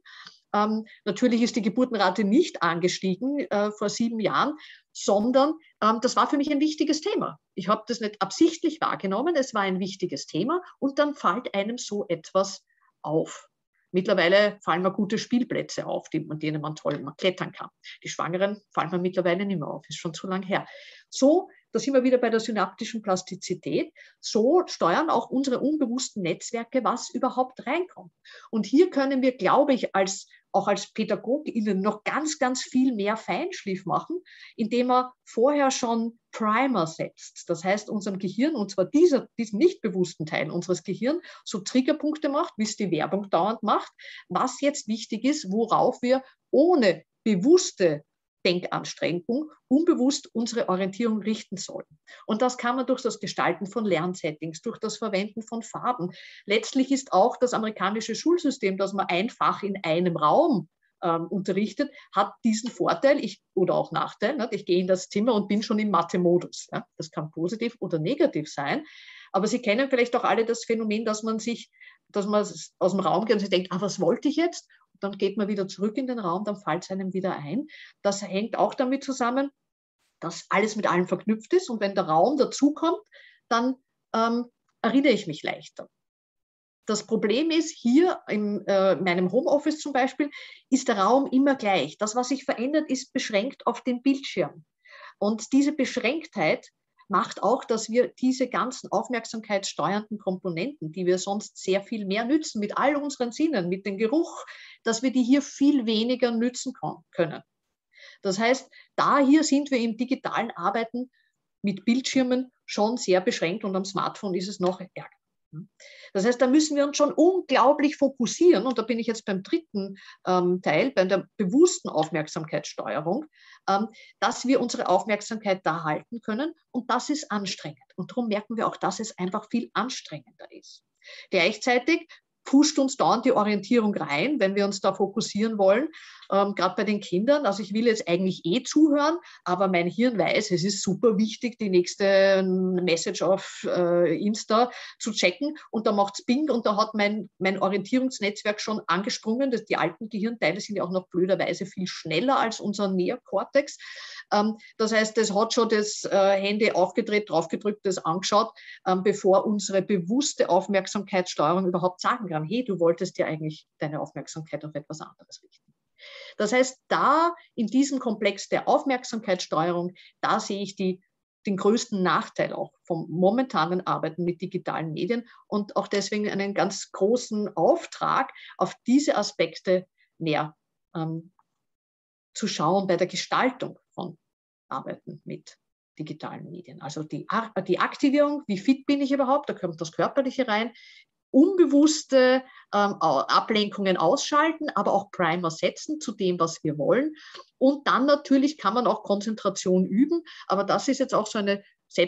Ähm, natürlich ist die Geburtenrate nicht angestiegen äh, vor sieben Jahren, sondern ähm, das war für mich ein wichtiges Thema. Ich habe das nicht absichtlich wahrgenommen, es war ein wichtiges Thema und dann fällt einem so etwas auf. Mittlerweile fallen mir gute Spielplätze auf, die, an denen man toll man klettern kann. Die Schwangeren fallen mir mittlerweile nicht mehr auf, ist schon zu lang her. So, da sind wir wieder bei der synaptischen Plastizität, so steuern auch unsere unbewussten Netzwerke, was überhaupt reinkommt. Und hier können wir, glaube ich, als auch als PädagogInnen noch ganz, ganz viel mehr Feinschliff machen, indem man vorher schon Primer setzt. Das heißt, unserem Gehirn, und zwar dieser, diesem nicht bewussten Teil unseres Gehirns, so Triggerpunkte macht, wie es die Werbung dauernd macht, was jetzt wichtig ist, worauf wir ohne bewusste Denkanstrengung unbewusst unsere Orientierung richten sollen. Und das kann man durch das Gestalten von Lernsettings, durch das Verwenden von Farben. Letztlich ist auch das amerikanische Schulsystem, dass man einfach in einem Raum ähm, unterrichtet, hat diesen Vorteil ich, oder auch Nachteil. Ne? Ich gehe in das Zimmer und bin schon im Mathe-Modus. Ja? Das kann positiv oder negativ sein. Aber Sie kennen vielleicht auch alle das Phänomen, dass man sich, dass man aus dem Raum geht und sich denkt, ah, was wollte ich jetzt? Dann geht man wieder zurück in den Raum, dann fällt es einem wieder ein. Das hängt auch damit zusammen, dass alles mit allem verknüpft ist. Und wenn der Raum dazukommt, dann ähm, erinnere ich mich leichter. Das Problem ist, hier in äh, meinem Homeoffice zum Beispiel, ist der Raum immer gleich. Das, was sich verändert, ist beschränkt auf den Bildschirm. Und diese Beschränktheit macht auch, dass wir diese ganzen aufmerksamkeitssteuernden Komponenten, die wir sonst sehr viel mehr nützen, mit all unseren Sinnen, mit dem Geruch, dass wir die hier viel weniger nützen können. Das heißt, da hier sind wir im digitalen Arbeiten mit Bildschirmen schon sehr beschränkt und am Smartphone ist es noch ärger. Das heißt, da müssen wir uns schon unglaublich fokussieren und da bin ich jetzt beim dritten ähm, Teil, bei der bewussten Aufmerksamkeitssteuerung, ähm, dass wir unsere Aufmerksamkeit da halten können und das ist anstrengend. Und darum merken wir auch, dass es einfach viel anstrengender ist. Gleichzeitig pusht uns dauernd die Orientierung rein, wenn wir uns da fokussieren wollen, ähm, gerade bei den Kindern. Also ich will jetzt eigentlich eh zuhören, aber mein Hirn weiß, es ist super wichtig, die nächste Message auf äh, Insta zu checken und da macht es Bing und da hat mein, mein Orientierungsnetzwerk schon angesprungen. Das, die alten Gehirnteile sind ja auch noch blöderweise viel schneller als unser Neokortex. Ähm, das heißt, es hat schon das äh, Handy aufgedreht, draufgedrückt, das angeschaut, ähm, bevor unsere bewusste Aufmerksamkeitssteuerung überhaupt sagen kann, hey, du wolltest ja eigentlich deine Aufmerksamkeit auf etwas anderes richten. Das heißt, da in diesem Komplex der Aufmerksamkeitssteuerung, da sehe ich die, den größten Nachteil auch vom momentanen Arbeiten mit digitalen Medien und auch deswegen einen ganz großen Auftrag, auf diese Aspekte mehr ähm, zu schauen bei der Gestaltung von Arbeiten mit digitalen Medien. Also die, die Aktivierung, wie fit bin ich überhaupt, da kommt das Körperliche rein, unbewusste ähm, Ablenkungen ausschalten, aber auch Primer setzen zu dem, was wir wollen. Und dann natürlich kann man auch Konzentration üben, aber das ist jetzt auch so eine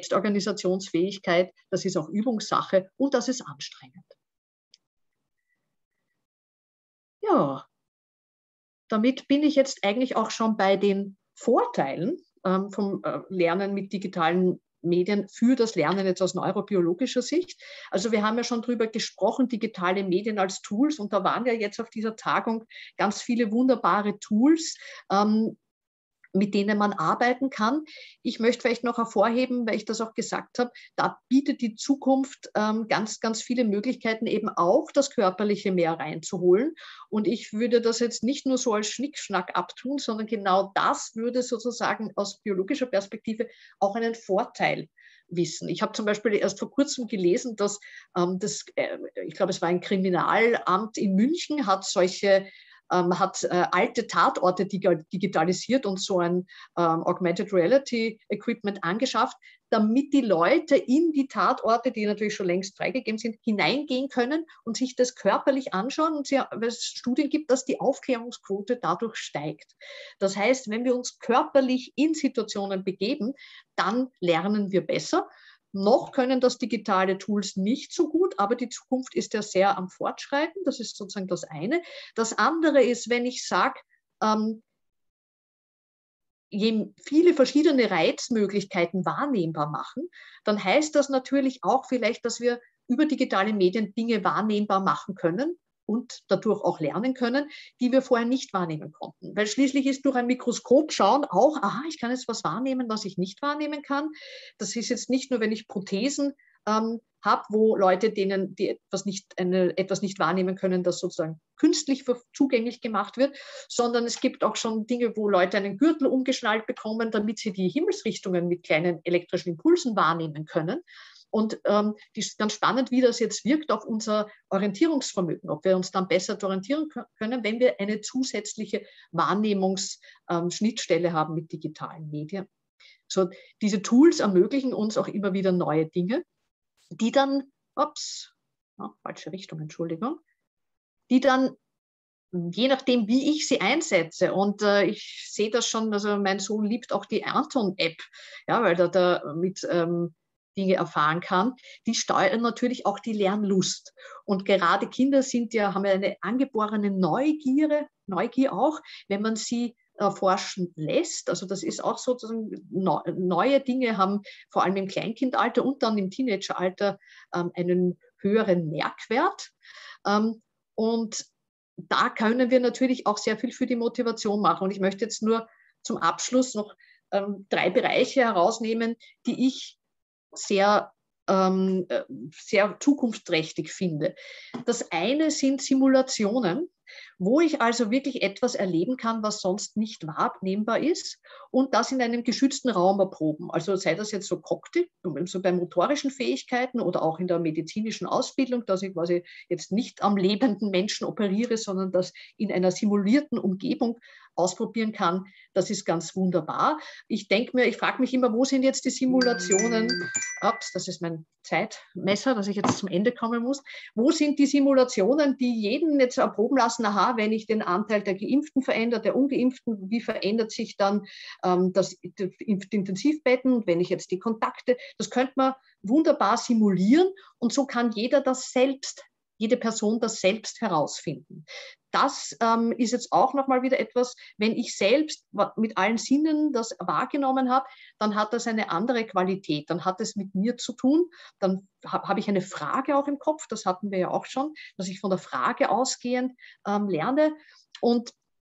Selbstorganisationsfähigkeit, das ist auch Übungssache und das ist anstrengend. Ja, damit bin ich jetzt eigentlich auch schon bei den Vorteilen ähm, vom äh, Lernen mit digitalen Medien für das Lernen jetzt aus neurobiologischer Sicht. Also wir haben ja schon darüber gesprochen, digitale Medien als Tools und da waren ja jetzt auf dieser Tagung ganz viele wunderbare Tools, ähm, mit denen man arbeiten kann. Ich möchte vielleicht noch hervorheben, weil ich das auch gesagt habe, da bietet die Zukunft ähm, ganz, ganz viele Möglichkeiten, eben auch das Körperliche mehr reinzuholen. Und ich würde das jetzt nicht nur so als Schnickschnack abtun, sondern genau das würde sozusagen aus biologischer Perspektive auch einen Vorteil wissen. Ich habe zum Beispiel erst vor kurzem gelesen, dass ähm, das, äh, ich glaube, es war ein Kriminalamt in München, hat solche Ähm, hat äh, alte Tatorte digitalisiert und so ein ähm, Augmented Reality Equipment angeschafft, damit die Leute in die Tatorte, die natürlich schon längst freigegeben sind, hineingehen können und sich das körperlich anschauen. Und es Studien gibt, dass die Aufklärungsquote dadurch steigt. Das heißt, wenn wir uns körperlich in Situationen begeben, dann lernen wir besser. Noch können das digitale Tools nicht so gut, aber die Zukunft ist ja sehr am Fortschreiten. Das ist sozusagen das eine. Das andere ist, wenn ich sage, ähm, je viele verschiedene Reizmöglichkeiten wahrnehmbar machen, dann heißt das natürlich auch vielleicht, dass wir über digitale Medien Dinge wahrnehmbar machen können, und dadurch auch lernen können, die wir vorher nicht wahrnehmen konnten. Weil schließlich ist durch ein Mikroskop schauen auch, aha, ich kann jetzt was wahrnehmen, was ich nicht wahrnehmen kann. Das ist jetzt nicht nur, wenn ich Prothesen ähm, habe, wo Leute, denen die etwas nicht, eine, etwas nicht wahrnehmen können, das sozusagen künstlich zugänglich gemacht wird, sondern es gibt auch schon Dinge, wo Leute einen Gürtel umgeschnallt bekommen, damit sie die Himmelsrichtungen mit kleinen elektrischen Impulsen wahrnehmen können. Und ähm, die ist ganz spannend, wie das jetzt wirkt auf unser Orientierungsvermögen, ob wir uns dann besser orientieren können, wenn wir eine zusätzliche Wahrnehmungsschnittstelle ähm, haben mit digitalen Medien. So, diese Tools ermöglichen uns auch immer wieder neue Dinge, die dann, ups, oh, falsche Richtung, Entschuldigung, die dann, je nachdem, wie ich sie einsetze, und äh, ich sehe das schon, also mein Sohn liebt auch die Anton-App, ja, weil er da mit ähm, Dinge erfahren kann, die steuern natürlich auch die Lernlust. Und gerade Kinder sind ja, haben ja eine angeborene Neugier, Neugier auch, wenn man sie erforschen lässt. Also das ist auch sozusagen, neue Dinge haben vor allem im Kleinkindalter und dann im Teenageralter ähm, einen höheren Merkwert. Ähm, und da können wir natürlich auch sehr viel für die Motivation machen. Und ich möchte jetzt nur zum Abschluss noch ähm, drei Bereiche herausnehmen, die ich sehr, ähm, sehr zukunftsträchtig finde. Das eine sind Simulationen, wo ich also wirklich etwas erleben kann, was sonst nicht wahrnehmbar ist, und das in einem geschützten Raum erproben. Also sei das jetzt so Cocktail, so bei motorischen Fähigkeiten oder auch in der medizinischen Ausbildung, dass ich quasi jetzt nicht am lebenden Menschen operiere, sondern das in einer simulierten Umgebung ausprobieren kann. Das ist ganz wunderbar. Ich denke mir, ich frage mich immer, wo sind jetzt die Simulationen? Ups, das ist mein Zeitmesser, dass ich jetzt zum Ende kommen muss. Wo sind die Simulationen, die jeden jetzt erproben lassen, aha, wenn ich den Anteil der Geimpften verändere, der Ungeimpften, wie verändert sich dann ähm, das, die Intensivbetten, und wenn ich jetzt die Kontakte, das könnte man wunderbar simulieren, und so kann jeder das selbst, jede Person das selbst herausfinden. Das ähm, ist jetzt auch nochmal wieder etwas, wenn ich selbst mit allen Sinnen das wahrgenommen habe, dann hat das eine andere Qualität, dann hat es mit mir zu tun, dann habe hab ich eine Frage auch im Kopf, das hatten wir ja auch schon, dass ich von der Frage ausgehend ähm, lerne, und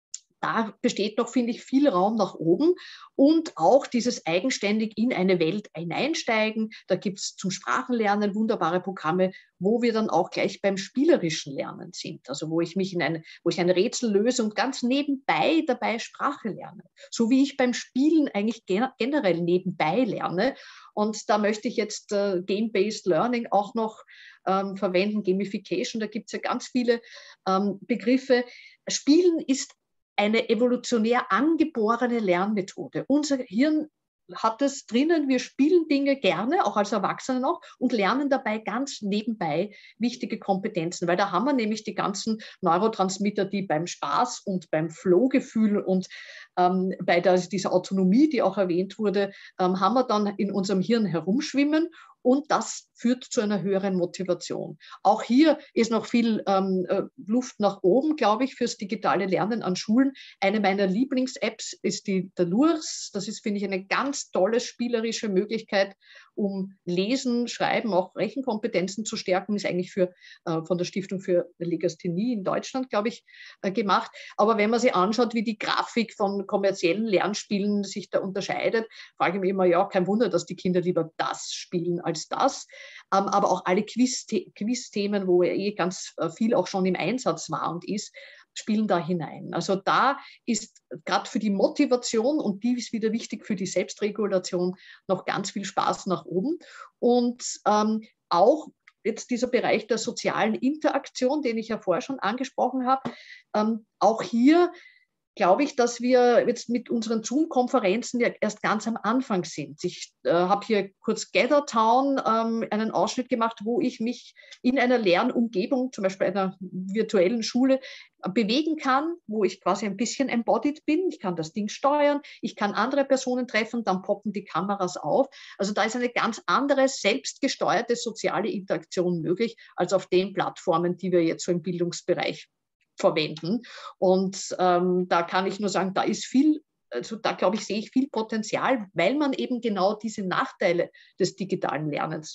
da besteht noch, finde ich, viel Raum nach oben, und auch dieses eigenständig in eine Welt hineinsteigen. Da gibt es zum Sprachenlernen wunderbare Programme, wo wir dann auch gleich beim spielerischen Lernen sind. Also wo ich mich in eine, wo ich ein Rätsel löse und ganz nebenbei dabei Sprache lerne. So wie ich beim Spielen eigentlich generell nebenbei lerne. Und da möchte ich jetzt äh, Game-Based Learning auch noch ähm, verwenden, Gamification. Da gibt es ja ganz viele ähm, Begriffe. Spielen ist eine evolutionär angeborene Lernmethode. Unser Hirn hat es drinnen, wir spielen Dinge gerne, auch als Erwachsene noch, und lernen dabei ganz nebenbei wichtige Kompetenzen, weil da haben wir nämlich die ganzen Neurotransmitter, die beim Spaß und beim Flow-Gefühl und ähm, bei der, dieser Autonomie, die auch erwähnt wurde, ähm, haben wir dann in unserem Hirn herumschwimmen, und das führt zu einer höheren Motivation. Auch hier ist noch viel ähm, Luft nach oben, glaube ich, fürs digitale Lernen an Schulen. Eine meiner Lieblings-Apps ist die der Lurs. Das ist, finde ich, eine ganz tolle spielerische Möglichkeit, um Lesen, Schreiben, auch Rechenkompetenzen zu stärken. Ist eigentlich für, äh, von der Stiftung für Legasthenie in Deutschland, glaube ich, äh, gemacht. Aber wenn man sich anschaut, wie die Grafik von kommerziellen Lernspielen sich da unterscheidet, frage ich mich immer, ja, kein Wunder, dass die Kinder lieber das spielen als das. Ähm, aber auch alle Quiz-Themen, wo ja eh ganz viel auch schon im Einsatz war und ist, spielen da hinein. Also da ist gerade für die Motivation, und die ist wieder wichtig für die Selbstregulation, noch ganz viel Spaß nach oben. Und ähm, auch jetzt dieser Bereich der sozialen Interaktion, den ich ja vorher schon angesprochen habe, ähm, auch hier glaube ich, dass wir jetzt mit unseren Zoom-Konferenzen ja erst ganz am Anfang sind. Ich äh, habe hier kurz Gathertown ähm, einen Ausschnitt gemacht, wo ich mich in einer Lernumgebung, zum Beispiel einer virtuellen Schule, äh, bewegen kann, wo ich quasi ein bisschen embodied bin. Ich kann das Ding steuern, ich kann andere Personen treffen, dann poppen die Kameras auf. Also da ist eine ganz andere, selbstgesteuerte soziale Interaktion möglich, als auf den Plattformen, die wir jetzt so im Bildungsbereich verwenden. Und ähm, da kann ich nur sagen, da ist viel, also da glaube ich, sehe ich viel Potenzial, weil man eben genau diese Nachteile des digitalen Lernens so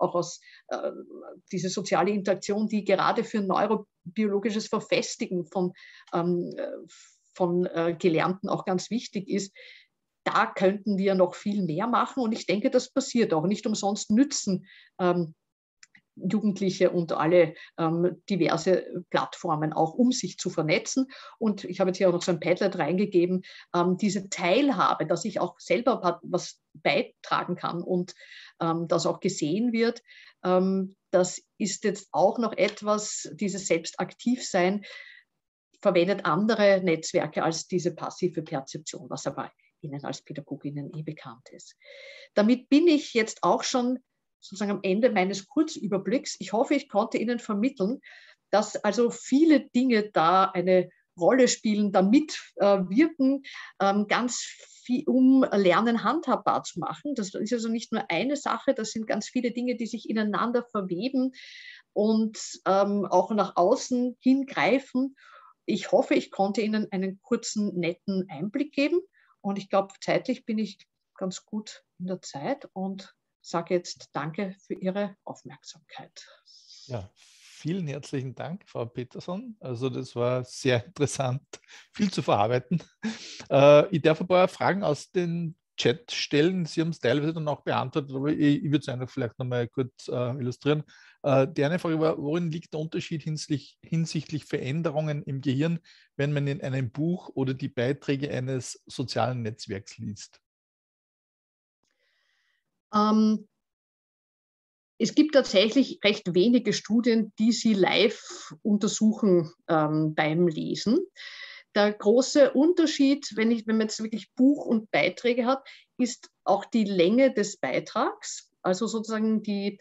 auch aus äh, diese soziale Interaktion, die gerade für neurobiologisches Verfestigen von, ähm, von äh, Gelernten auch ganz wichtig ist. Da könnten wir noch viel mehr machen und ich denke, das passiert auch. Nicht umsonst nützen ähm, Jugendliche und alle ähm, diverse Plattformen auch, um sich zu vernetzen. Und ich habe jetzt hier auch noch so ein Padlet reingegeben, ähm, diese Teilhabe, dass ich auch selber was beitragen kann und ähm, das auch gesehen wird, ähm, das ist jetzt auch noch etwas, dieses Selbstaktivsein verwendet andere Netzwerke als diese passive Perzeption, was aber Ihnen als Pädagoginnen eh bekannt ist. Damit bin ich jetzt auch schon sozusagen am Ende meines Kurzüberblicks. Ich hoffe, ich konnte Ihnen vermitteln, dass also viele Dinge da eine Rolle spielen, da mitwirken, ähm, ganz viel, um Lernen handhabbar zu machen. Das ist also nicht nur eine Sache, das sind ganz viele Dinge, die sich ineinander verweben und ähm, auch nach außen hingreifen. Ich hoffe, ich konnte Ihnen einen kurzen, netten Einblick geben. Und ich glaube, zeitlich bin ich ganz gut in der Zeit und sage jetzt Danke für Ihre Aufmerksamkeit. Ja, vielen herzlichen Dank, Frau Peterson. Also das war sehr interessant, viel zu verarbeiten. Äh, ich darf ein paar Fragen aus dem Chat stellen. Sie haben es teilweise dann auch beantwortet, aber ich, ich würde es einfach vielleicht nochmal kurz äh, illustrieren. Äh, die eine Frage war, worin liegt der Unterschied hinsichtlich, hinsichtlich Veränderungen im Gehirn, wenn man in einem Buch oder die Beiträge eines sozialen Netzwerks liest? Ähm, es gibt tatsächlich recht wenige Studien, die Sie live untersuchen ähm, beim Lesen. Der große Unterschied, wenn, ich, wenn man jetzt wirklich Buch und Beiträge hat, ist auch die Länge des Beitrags. Also sozusagen die,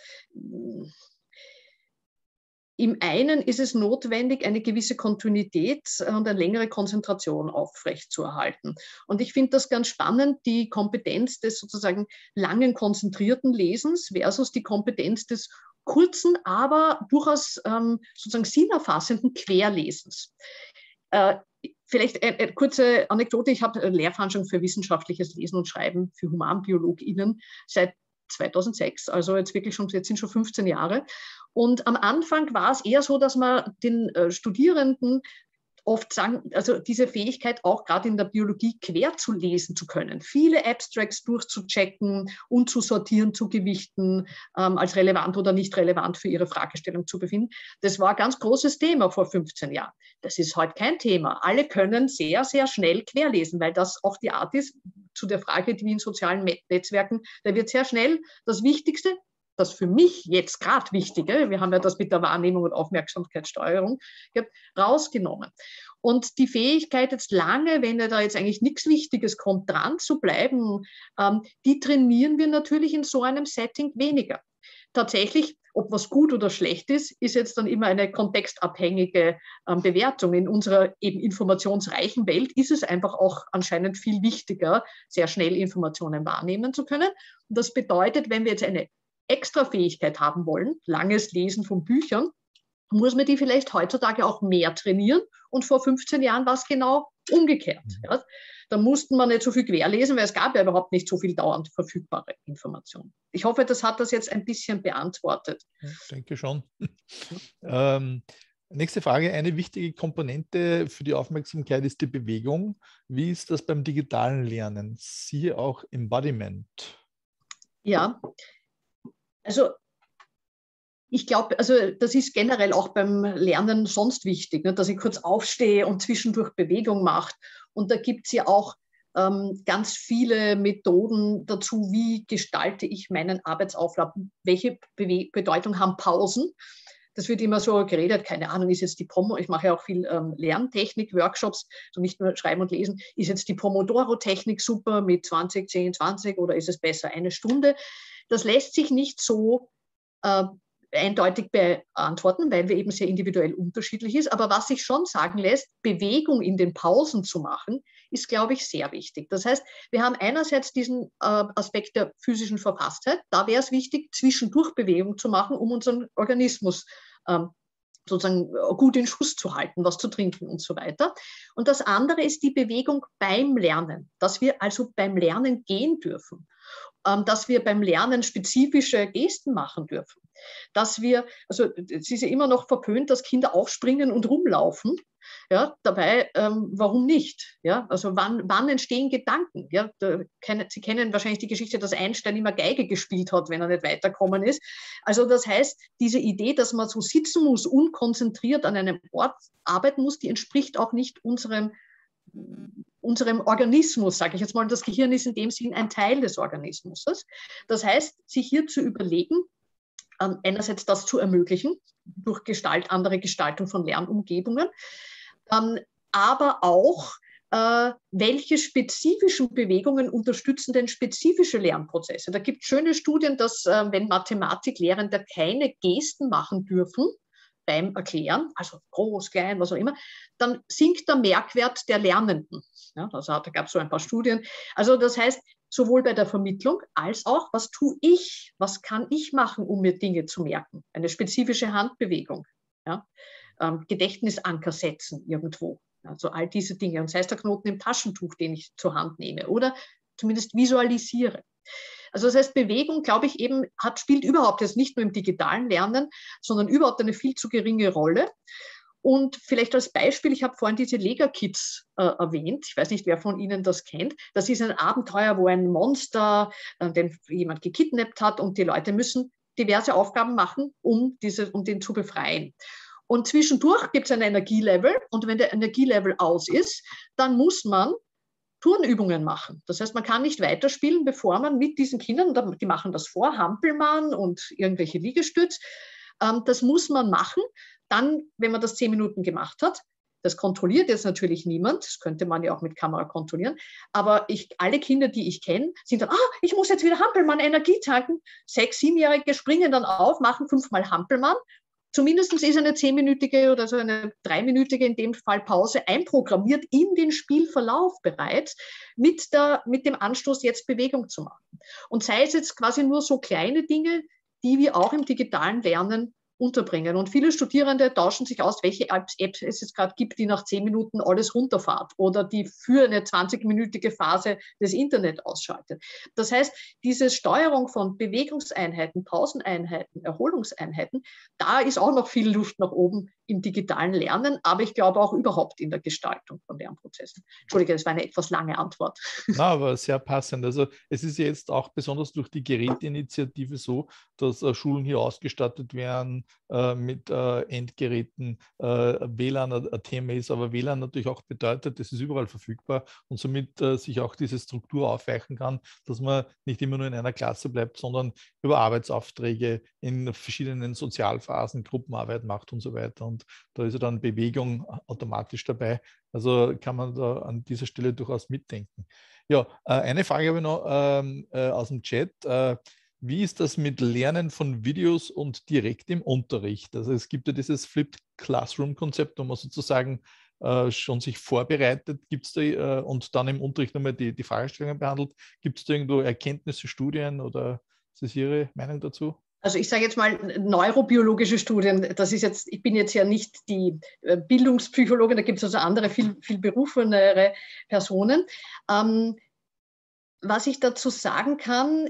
im einen ist es notwendig, eine gewisse Kontinuität und eine längere Konzentration aufrechtzuerhalten. Und ich finde das ganz spannend, die Kompetenz des sozusagen langen, konzentrierten Lesens versus die Kompetenz des kurzen, aber durchaus ähm, sozusagen sinnerfassenden Querlesens. Äh, Vielleicht eine, eine kurze Anekdote. Ich habe Lehrveranstaltungen für wissenschaftliches Lesen und Schreiben für HumanbiologInnen seit zweitausendsechs, also jetzt wirklich schon, jetzt sind schon fünfzehn Jahre. Und am Anfang war es eher so, dass man den äh, Studierenden oft sagen, also diese Fähigkeit auch gerade in der Biologie quer zu lesen zu können, viele Abstracts durchzuchecken und zu sortieren, zu gewichten, ähm, als relevant oder nicht relevant für ihre Fragestellung zu befinden. Das war ein ganz großes Thema vor fünfzehn Jahren. Das ist heute kein Thema. Alle können sehr, sehr schnell querlesen, weil das auch die Art ist, zu der Frage, wie in sozialen Netzwerken, da wird sehr schnell das Wichtigste, das für mich jetzt gerade Wichtige, wir haben ja das mit der Wahrnehmung und Aufmerksamkeitssteuerung, rausgenommen. Und die Fähigkeit jetzt lange, wenn da jetzt eigentlich nichts Wichtiges kommt, dran zu bleiben, ähm, die trainieren wir natürlich in so einem Setting weniger. Tatsächlich, ob was gut oder schlecht ist, ist jetzt dann immer eine kontextabhängige ähm, Bewertung. In unserer eben informationsreichen Welt ist es einfach auch anscheinend viel wichtiger, sehr schnell Informationen wahrnehmen zu können. Und das bedeutet, wenn wir jetzt eine extra Fähigkeit haben wollen, langes Lesen von Büchern, muss man die vielleicht heutzutage auch mehr trainieren. Und vor fünfzehn Jahren war es genau umgekehrt. Ja. Da mussten wir nicht so viel querlesen, weil es gab ja überhaupt nicht so viel dauernd verfügbare Informationen. Ich hoffe, das hat das jetzt ein bisschen beantwortet. Ich denke schon. ähm, nächste Frage. Eine wichtige Komponente für die Aufmerksamkeit ist die Bewegung. Wie ist das beim digitalen Lernen? Siehe auch Embodiment. Ja, also ich glaube, also das ist generell auch beim Lernen sonst wichtig, ne, dass ich kurz aufstehe und zwischendurch Bewegung mache. Und da gibt es ja auch ähm, ganz viele Methoden dazu, wie gestalte ich meinen Arbeitsauflauf, welche Be Bedeutung haben Pausen. Das wird immer so geredet, keine Ahnung, ist jetzt die Promo, ich mache ja auch viel ähm, Lerntechnik-Workshops, so nicht nur Schreiben und Lesen, ist jetzt die Pomodoro-Technik super mit zwanzig, zehn, zwanzig oder ist es besser eine Stunde? Das lässt sich nicht so äh, eindeutig beantworten, weil wir eben sehr individuell unterschiedlich ist. Aber was sich schon sagen lässt, Bewegung in den Pausen zu machen, ist, glaube ich, sehr wichtig. Das heißt, wir haben einerseits diesen äh, Aspekt der physischen Verfasstheit. Da wäre es wichtig, zwischendurch Bewegung zu machen, um unseren Organismus ähm, sozusagen gut in Schuss zu halten, was zu trinken und so weiter. Und das andere ist die Bewegung beim Lernen, dass wir also beim Lernen gehen dürfen. dass wir beim Lernen spezifische Gesten machen dürfen. Dass wir, also es ist ja immer noch verpönt, dass Kinder aufspringen und rumlaufen. Ja, dabei, ähm, warum nicht? Ja, also wann, wann entstehen Gedanken? Ja, da, keine, Sie kennen wahrscheinlich die Geschichte, dass Einstein immer Geige gespielt hat, wenn er nicht weitergekommen ist. Also das heißt, diese Idee, dass man so sitzen muss, unkonzentriert an einem Ort arbeiten muss, die entspricht auch nicht unserem unserem Organismus, sage ich jetzt mal. Das Gehirn ist in dem Sinn ein Teil des Organismus. Das heißt, sich hier zu überlegen, einerseits das zu ermöglichen, durch Gestalt, andere Gestaltung von Lernumgebungen, aber auch, welche spezifischen Bewegungen unterstützen denn spezifische Lernprozesse. Da gibt es schöne Studien, dass, wenn Mathematiklehrende keine Gesten machen dürfen, beim Erklären, also groß, klein, was auch immer, dann sinkt der Merkwert der Lernenden. Ja, also da gab es so ein paar Studien. Also das heißt, sowohl bei der Vermittlung als auch, was tue ich, was kann ich machen, um mir Dinge zu merken. Eine spezifische Handbewegung, ja? ähm, Gedächtnisanker setzen irgendwo. Also all diese Dinge. Und sei es der Knoten im Taschentuch, den ich zur Hand nehme oder zumindest visualisiere. Also das heißt, Bewegung, glaube ich, eben hat, spielt überhaupt jetzt nicht nur im digitalen Lernen, sondern überhaupt eine viel zu geringe Rolle. Und vielleicht als Beispiel, ich habe vorhin diese Lega-Kids äh, erwähnt. Ich weiß nicht, wer von Ihnen das kennt. Das ist ein Abenteuer, wo ein Monster, äh, den jemand gekidnappt hat und die Leute müssen diverse Aufgaben machen, um, diese, um den zu befreien. Und zwischendurch gibt es ein Energielevel und wenn der Energielevel aus ist, dann muss man Turnübungen machen. Das heißt, man kann nicht weiterspielen, bevor man mit diesen Kindern, die machen das vor, Hampelmann und irgendwelche Liegestütz, ähm, das muss man machen. Dann, wenn man das zehn Minuten gemacht hat, das kontrolliert jetzt natürlich niemand, das könnte man ja auch mit Kamera kontrollieren, aber ich, alle Kinder, die ich kenne, sind dann, ah, ich muss jetzt wieder Hampelmann, Energie tanken. Sechs-, Siebenjährige springen dann auf, machen fünfmal Hampelmann. Zumindest ist eine zehnminütige oder so eine dreiminütige in dem Fall Pause einprogrammiert in den Spielverlauf bereits mit, der, mit dem Anstoß, jetzt Bewegung zu machen. Und sei es jetzt quasi nur so kleine Dinge, die wir auch im digitalen Lernen unterbringen. Und viele Studierende tauschen sich aus, welche Apps, Apps es jetzt gerade gibt, die nach zehn Minuten alles runterfahrt oder die für eine zwanzigminütige Phase das Internet ausschaltet. Das heißt, diese Steuerung von Bewegungseinheiten, Pauseneinheiten, Erholungseinheiten, da ist auch noch viel Luft nach oben im digitalen Lernen, aber ich glaube auch überhaupt in der Gestaltung von Lernprozessen. Entschuldige, das war eine etwas lange Antwort. Na, aber sehr passend. Also es ist jetzt auch besonders durch die Geräteinitiative so, dass äh, Schulen hier ausgestattet werden äh, mit äh, Endgeräten, äh, W L A N ein Thema ist, aber W L A N natürlich auch bedeutet, es ist überall verfügbar und somit äh, sich auch diese Struktur aufweichen kann, dass man nicht immer nur in einer Klasse bleibt, sondern über Arbeitsaufträge in verschiedenen Sozialphasen Gruppenarbeit macht und so weiter. Und da ist ja dann Bewegung automatisch dabei. Also kann man da an dieser Stelle durchaus mitdenken. Ja, eine Frage habe ich noch ähm, äh, aus dem Chat. Äh, wie ist das mit Lernen von Videos und direkt im Unterricht? Also es gibt ja dieses Flipped Classroom-Konzept, wo man sozusagen äh, schon sich vorbereitet, gibt es da äh, und dann im Unterricht nochmal die, die Fragestellungen behandelt. Gibt es da irgendwo Erkenntnisse, Studien oder was ist Ihre Meinung dazu? Also ich sage jetzt mal neurobiologische Studien, das ist jetzt, ich bin jetzt ja nicht die Bildungspsychologin, da gibt es also andere, viel, viel berufenere Personen. Ähm, was ich dazu sagen kann,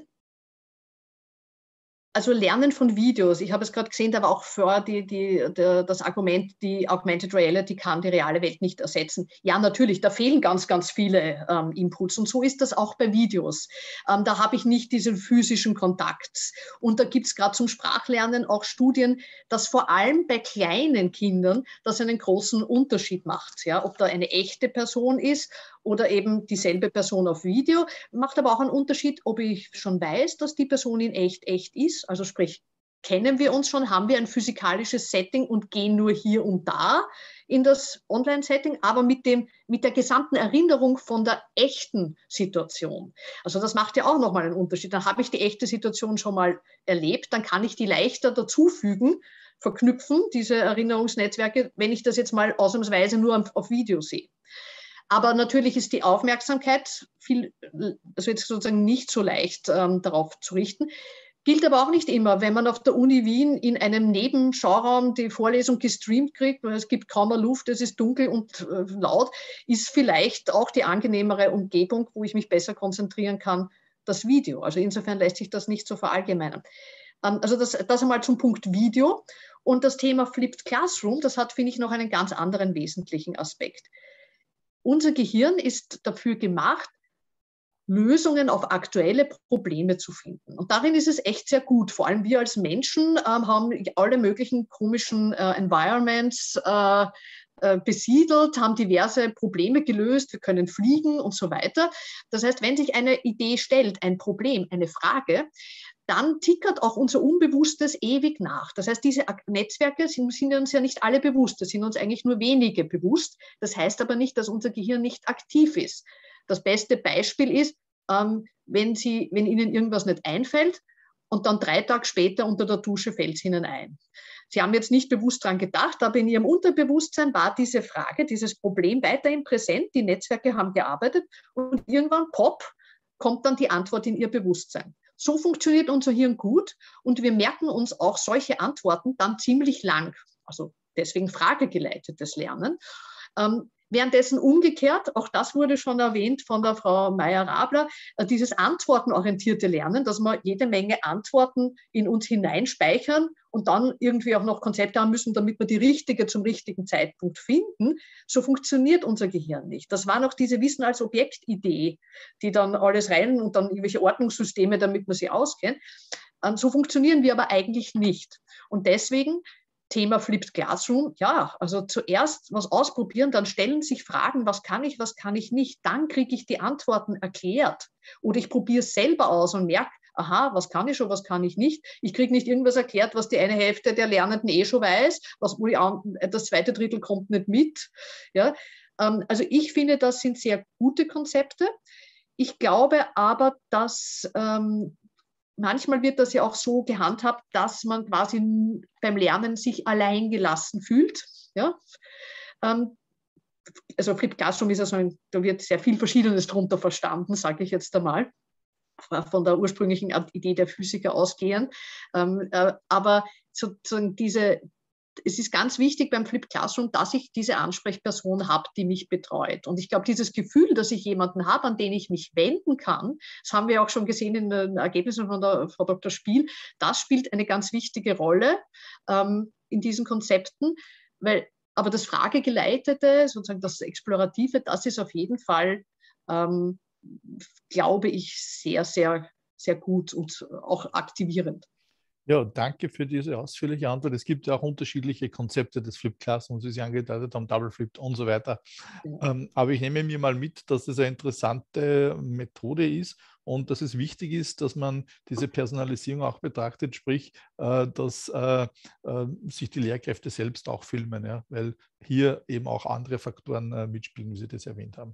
also Lernen von Videos. Ich habe es gerade gesehen, da war auch vor die, die, der, das Argument, die Augmented Reality kann die reale Welt nicht ersetzen. Ja, natürlich, da fehlen ganz, ganz viele ähm, Inputs. Und so ist das auch bei Videos. Ähm, da habe ich nicht diesen physischen Kontakt. Und da gibt es gerade zum Sprachlernen auch Studien, dass vor allem bei kleinen Kindern das einen großen Unterschied macht. Ja, ob da eine echte Person ist oder eben dieselbe Person auf Video, macht aber auch einen Unterschied, ob ich schon weiß, dass die Person in echt echt ist, also sprich, kennen wir uns schon, haben wir ein physikalisches Setting und gehen nur hier und da in das Online-Setting, aber mit, dem, mit der gesamten Erinnerung von der echten Situation. Also das macht ja auch nochmal einen Unterschied. Dann habe ich die echte Situation schon mal erlebt, dann kann ich die leichter dazufügen, verknüpfen, diese Erinnerungsnetzwerke, wenn ich das jetzt mal ausnahmsweise nur auf, auf Video sehe. Aber natürlich ist die Aufmerksamkeit viel, also jetzt sozusagen nicht so leicht ähm, darauf zu richten. Gilt aber auch nicht immer, wenn man auf der Uni Wien in einem Nebenschauraum die Vorlesung gestreamt kriegt, weil es gibt kaum mehr Luft, es ist dunkel und äh, laut, ist vielleicht auch die angenehmere Umgebung, wo ich mich besser konzentrieren kann, das Video. Also insofern lässt sich das nicht so verallgemeinern. Also das, das einmal zum Punkt Video. Und das Thema Flipped Classroom, das hat, finde ich, noch einen ganz anderen wesentlichen Aspekt. Unser Gehirn ist dafür gemacht, Lösungen auf aktuelle Probleme zu finden. Und darin ist es echt sehr gut. Vor allem wir als Menschen äh, haben alle möglichen komischen äh, Environments äh, äh, besiedelt, haben diverse Probleme gelöst, wir können fliegen und so weiter. Das heißt, wenn sich eine Idee stellt, ein Problem, eine Frage, dann tickert auch unser Unbewusstes ewig nach. Das heißt, diese Netzwerke sind, sind uns ja nicht alle bewusst, das sind uns eigentlich nur wenige bewusst. Das heißt aber nicht, dass unser Gehirn nicht aktiv ist. Das beste Beispiel ist, ähm, wenn, Sie, wenn Ihnen irgendwas nicht einfällt und dann drei Tage später unter der Dusche fällt es Ihnen ein. Sie haben jetzt nicht bewusst daran gedacht, aber in Ihrem Unterbewusstsein war diese Frage, dieses Problem weiterhin präsent. Die Netzwerke haben gearbeitet und irgendwann, pop, kommt dann die Antwort in Ihr Bewusstsein. So funktioniert unser Hirn gut und wir merken uns auch solche Antworten dann ziemlich lang. Also deswegen fragegeleitetes Lernen. Ähm, währenddessen umgekehrt, auch das wurde schon erwähnt von der Frau Meyer-Rabler, äh, dieses antwortenorientierte Lernen, dass wir jede Menge Antworten in uns hineinspeichern und dann irgendwie auch noch Konzepte haben müssen, damit wir die richtige zum richtigen Zeitpunkt finden. So funktioniert unser Gehirn nicht. Das war noch diese Wissen als Objektidee, die dann alles rein und dann irgendwelche Ordnungssysteme, damit man sie auskennt. Ähm, so funktionieren wir aber eigentlich nicht. Und deswegen Thema Flipped Classroom, ja, also zuerst was ausprobieren, dann stellen sich Fragen, was kann ich, was kann ich nicht, dann kriege ich die Antworten erklärt oder ich probiere es selber aus und merke, aha, was kann ich schon, was kann ich nicht. Ich kriege nicht irgendwas erklärt, was die eine Hälfte der Lernenden eh schon weiß, was wo die, das zweite Drittel kommt nicht mit. Ja, ähm, also ich finde, das sind sehr gute Konzepte. Ich glaube aber, dass ähm, manchmal wird das ja auch so gehandhabt, dass man quasi beim Lernen sich alleingelassen fühlt. Ja? Ähm, also Flipped Classroom ist ja so ein, da wird sehr viel Verschiedenes drunter verstanden, sage ich jetzt einmal, von der ursprünglichen Idee der Physiker ausgehend. Ähm, äh, aber sozusagen diese, es ist ganz wichtig beim Flipped Classroom, dass ich diese Ansprechperson habe, die mich betreut. Und ich glaube, dieses Gefühl, dass ich jemanden habe, an den ich mich wenden kann, das haben wir auch schon gesehen in den Ergebnissen von der Frau Doktor Spiel, das spielt eine ganz wichtige Rolle ähm, in diesen Konzepten, weil aber das Fragegeleitete, sozusagen das Explorative, das ist auf jeden Fall, ähm, glaube ich, sehr, sehr, sehr gut und auch aktivierend. Ja, danke für diese ausführliche Antwort. Es gibt ja auch unterschiedliche Konzepte des Flipped Classrooms, wie Sie angedeutet haben, Double Flipped und so weiter. Ja. Ähm, aber ich nehme mir mal mit, dass das eine interessante Methode ist und dass es wichtig ist, dass man diese Personalisierung auch betrachtet, sprich, äh, dass äh, äh, sich die Lehrkräfte selbst auch filmen, ja, weil hier eben auch andere Faktoren äh, mitspielen, wie Sie das erwähnt haben.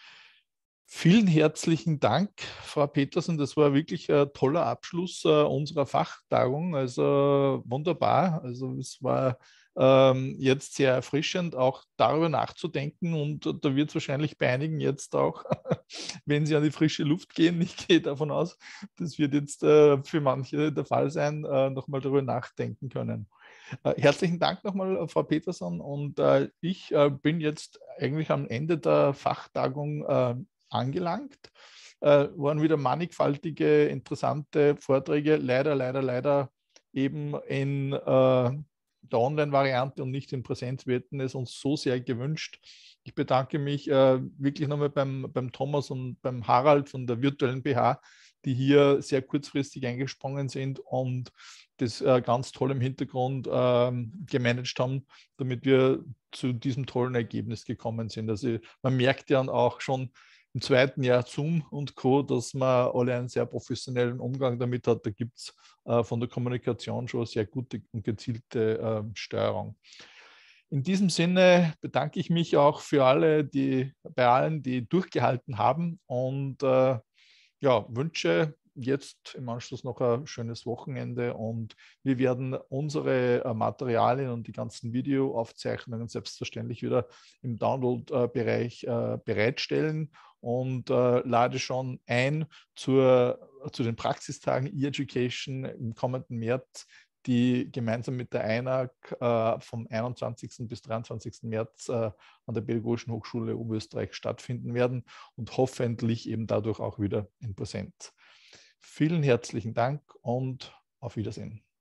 Vielen herzlichen Dank, Frau Petersen. Das war wirklich ein toller Abschluss äh, unserer Fachtagung. Also wunderbar. Also es war ähm, jetzt sehr erfrischend, auch darüber nachzudenken. Und da wird es wahrscheinlich bei einigen jetzt auch, wenn sie an die frische Luft gehen, ich gehe davon aus, das wird jetzt äh, für manche der Fall sein, äh, nochmal darüber nachdenken können. Äh, herzlichen Dank nochmal, Frau Petersen. Und äh, ich äh, bin jetzt eigentlich am Ende der Fachtagung äh, angelangt. Äh, waren wieder mannigfaltige, interessante Vorträge, leider, leider, leider eben in äh, der Online-Variante und nicht in Präsenz. Wir hätten es uns so sehr gewünscht. Ich bedanke mich äh, wirklich nochmal beim, beim Thomas und beim Harald von der virtuellen B H, die hier sehr kurzfristig eingesprungen sind und das äh, ganz toll im Hintergrund äh, gemanagt haben, damit wir zu diesem tollen Ergebnis gekommen sind. Also man merkt ja auch schon im zweiten Jahr Zoom und Co., dass man alle einen sehr professionellen Umgang damit hat. Da gibt es äh, von der Kommunikation schon eine sehr gute und gezielte äh, Steuerung. In diesem Sinne bedanke ich mich auch für alle, die bei allen, die durchgehalten haben und äh, ja, wünsche jetzt im Anschluss noch ein schönes Wochenende und wir werden unsere äh, Materialien und die ganzen Videoaufzeichnungen selbstverständlich wieder im Download-Bereich äh, bereitstellen und äh, lade schon ein zur, zu den Praxistagen E-Education im kommenden März die gemeinsam mit der EINAG äh, vom einundzwanzigsten bis dreiundzwanzigsten März äh, an der Pädagogischen Hochschule Oberösterreich stattfinden werden und hoffentlich eben dadurch auch wieder in Präsenz. Vielen herzlichen Dank und auf Wiedersehen.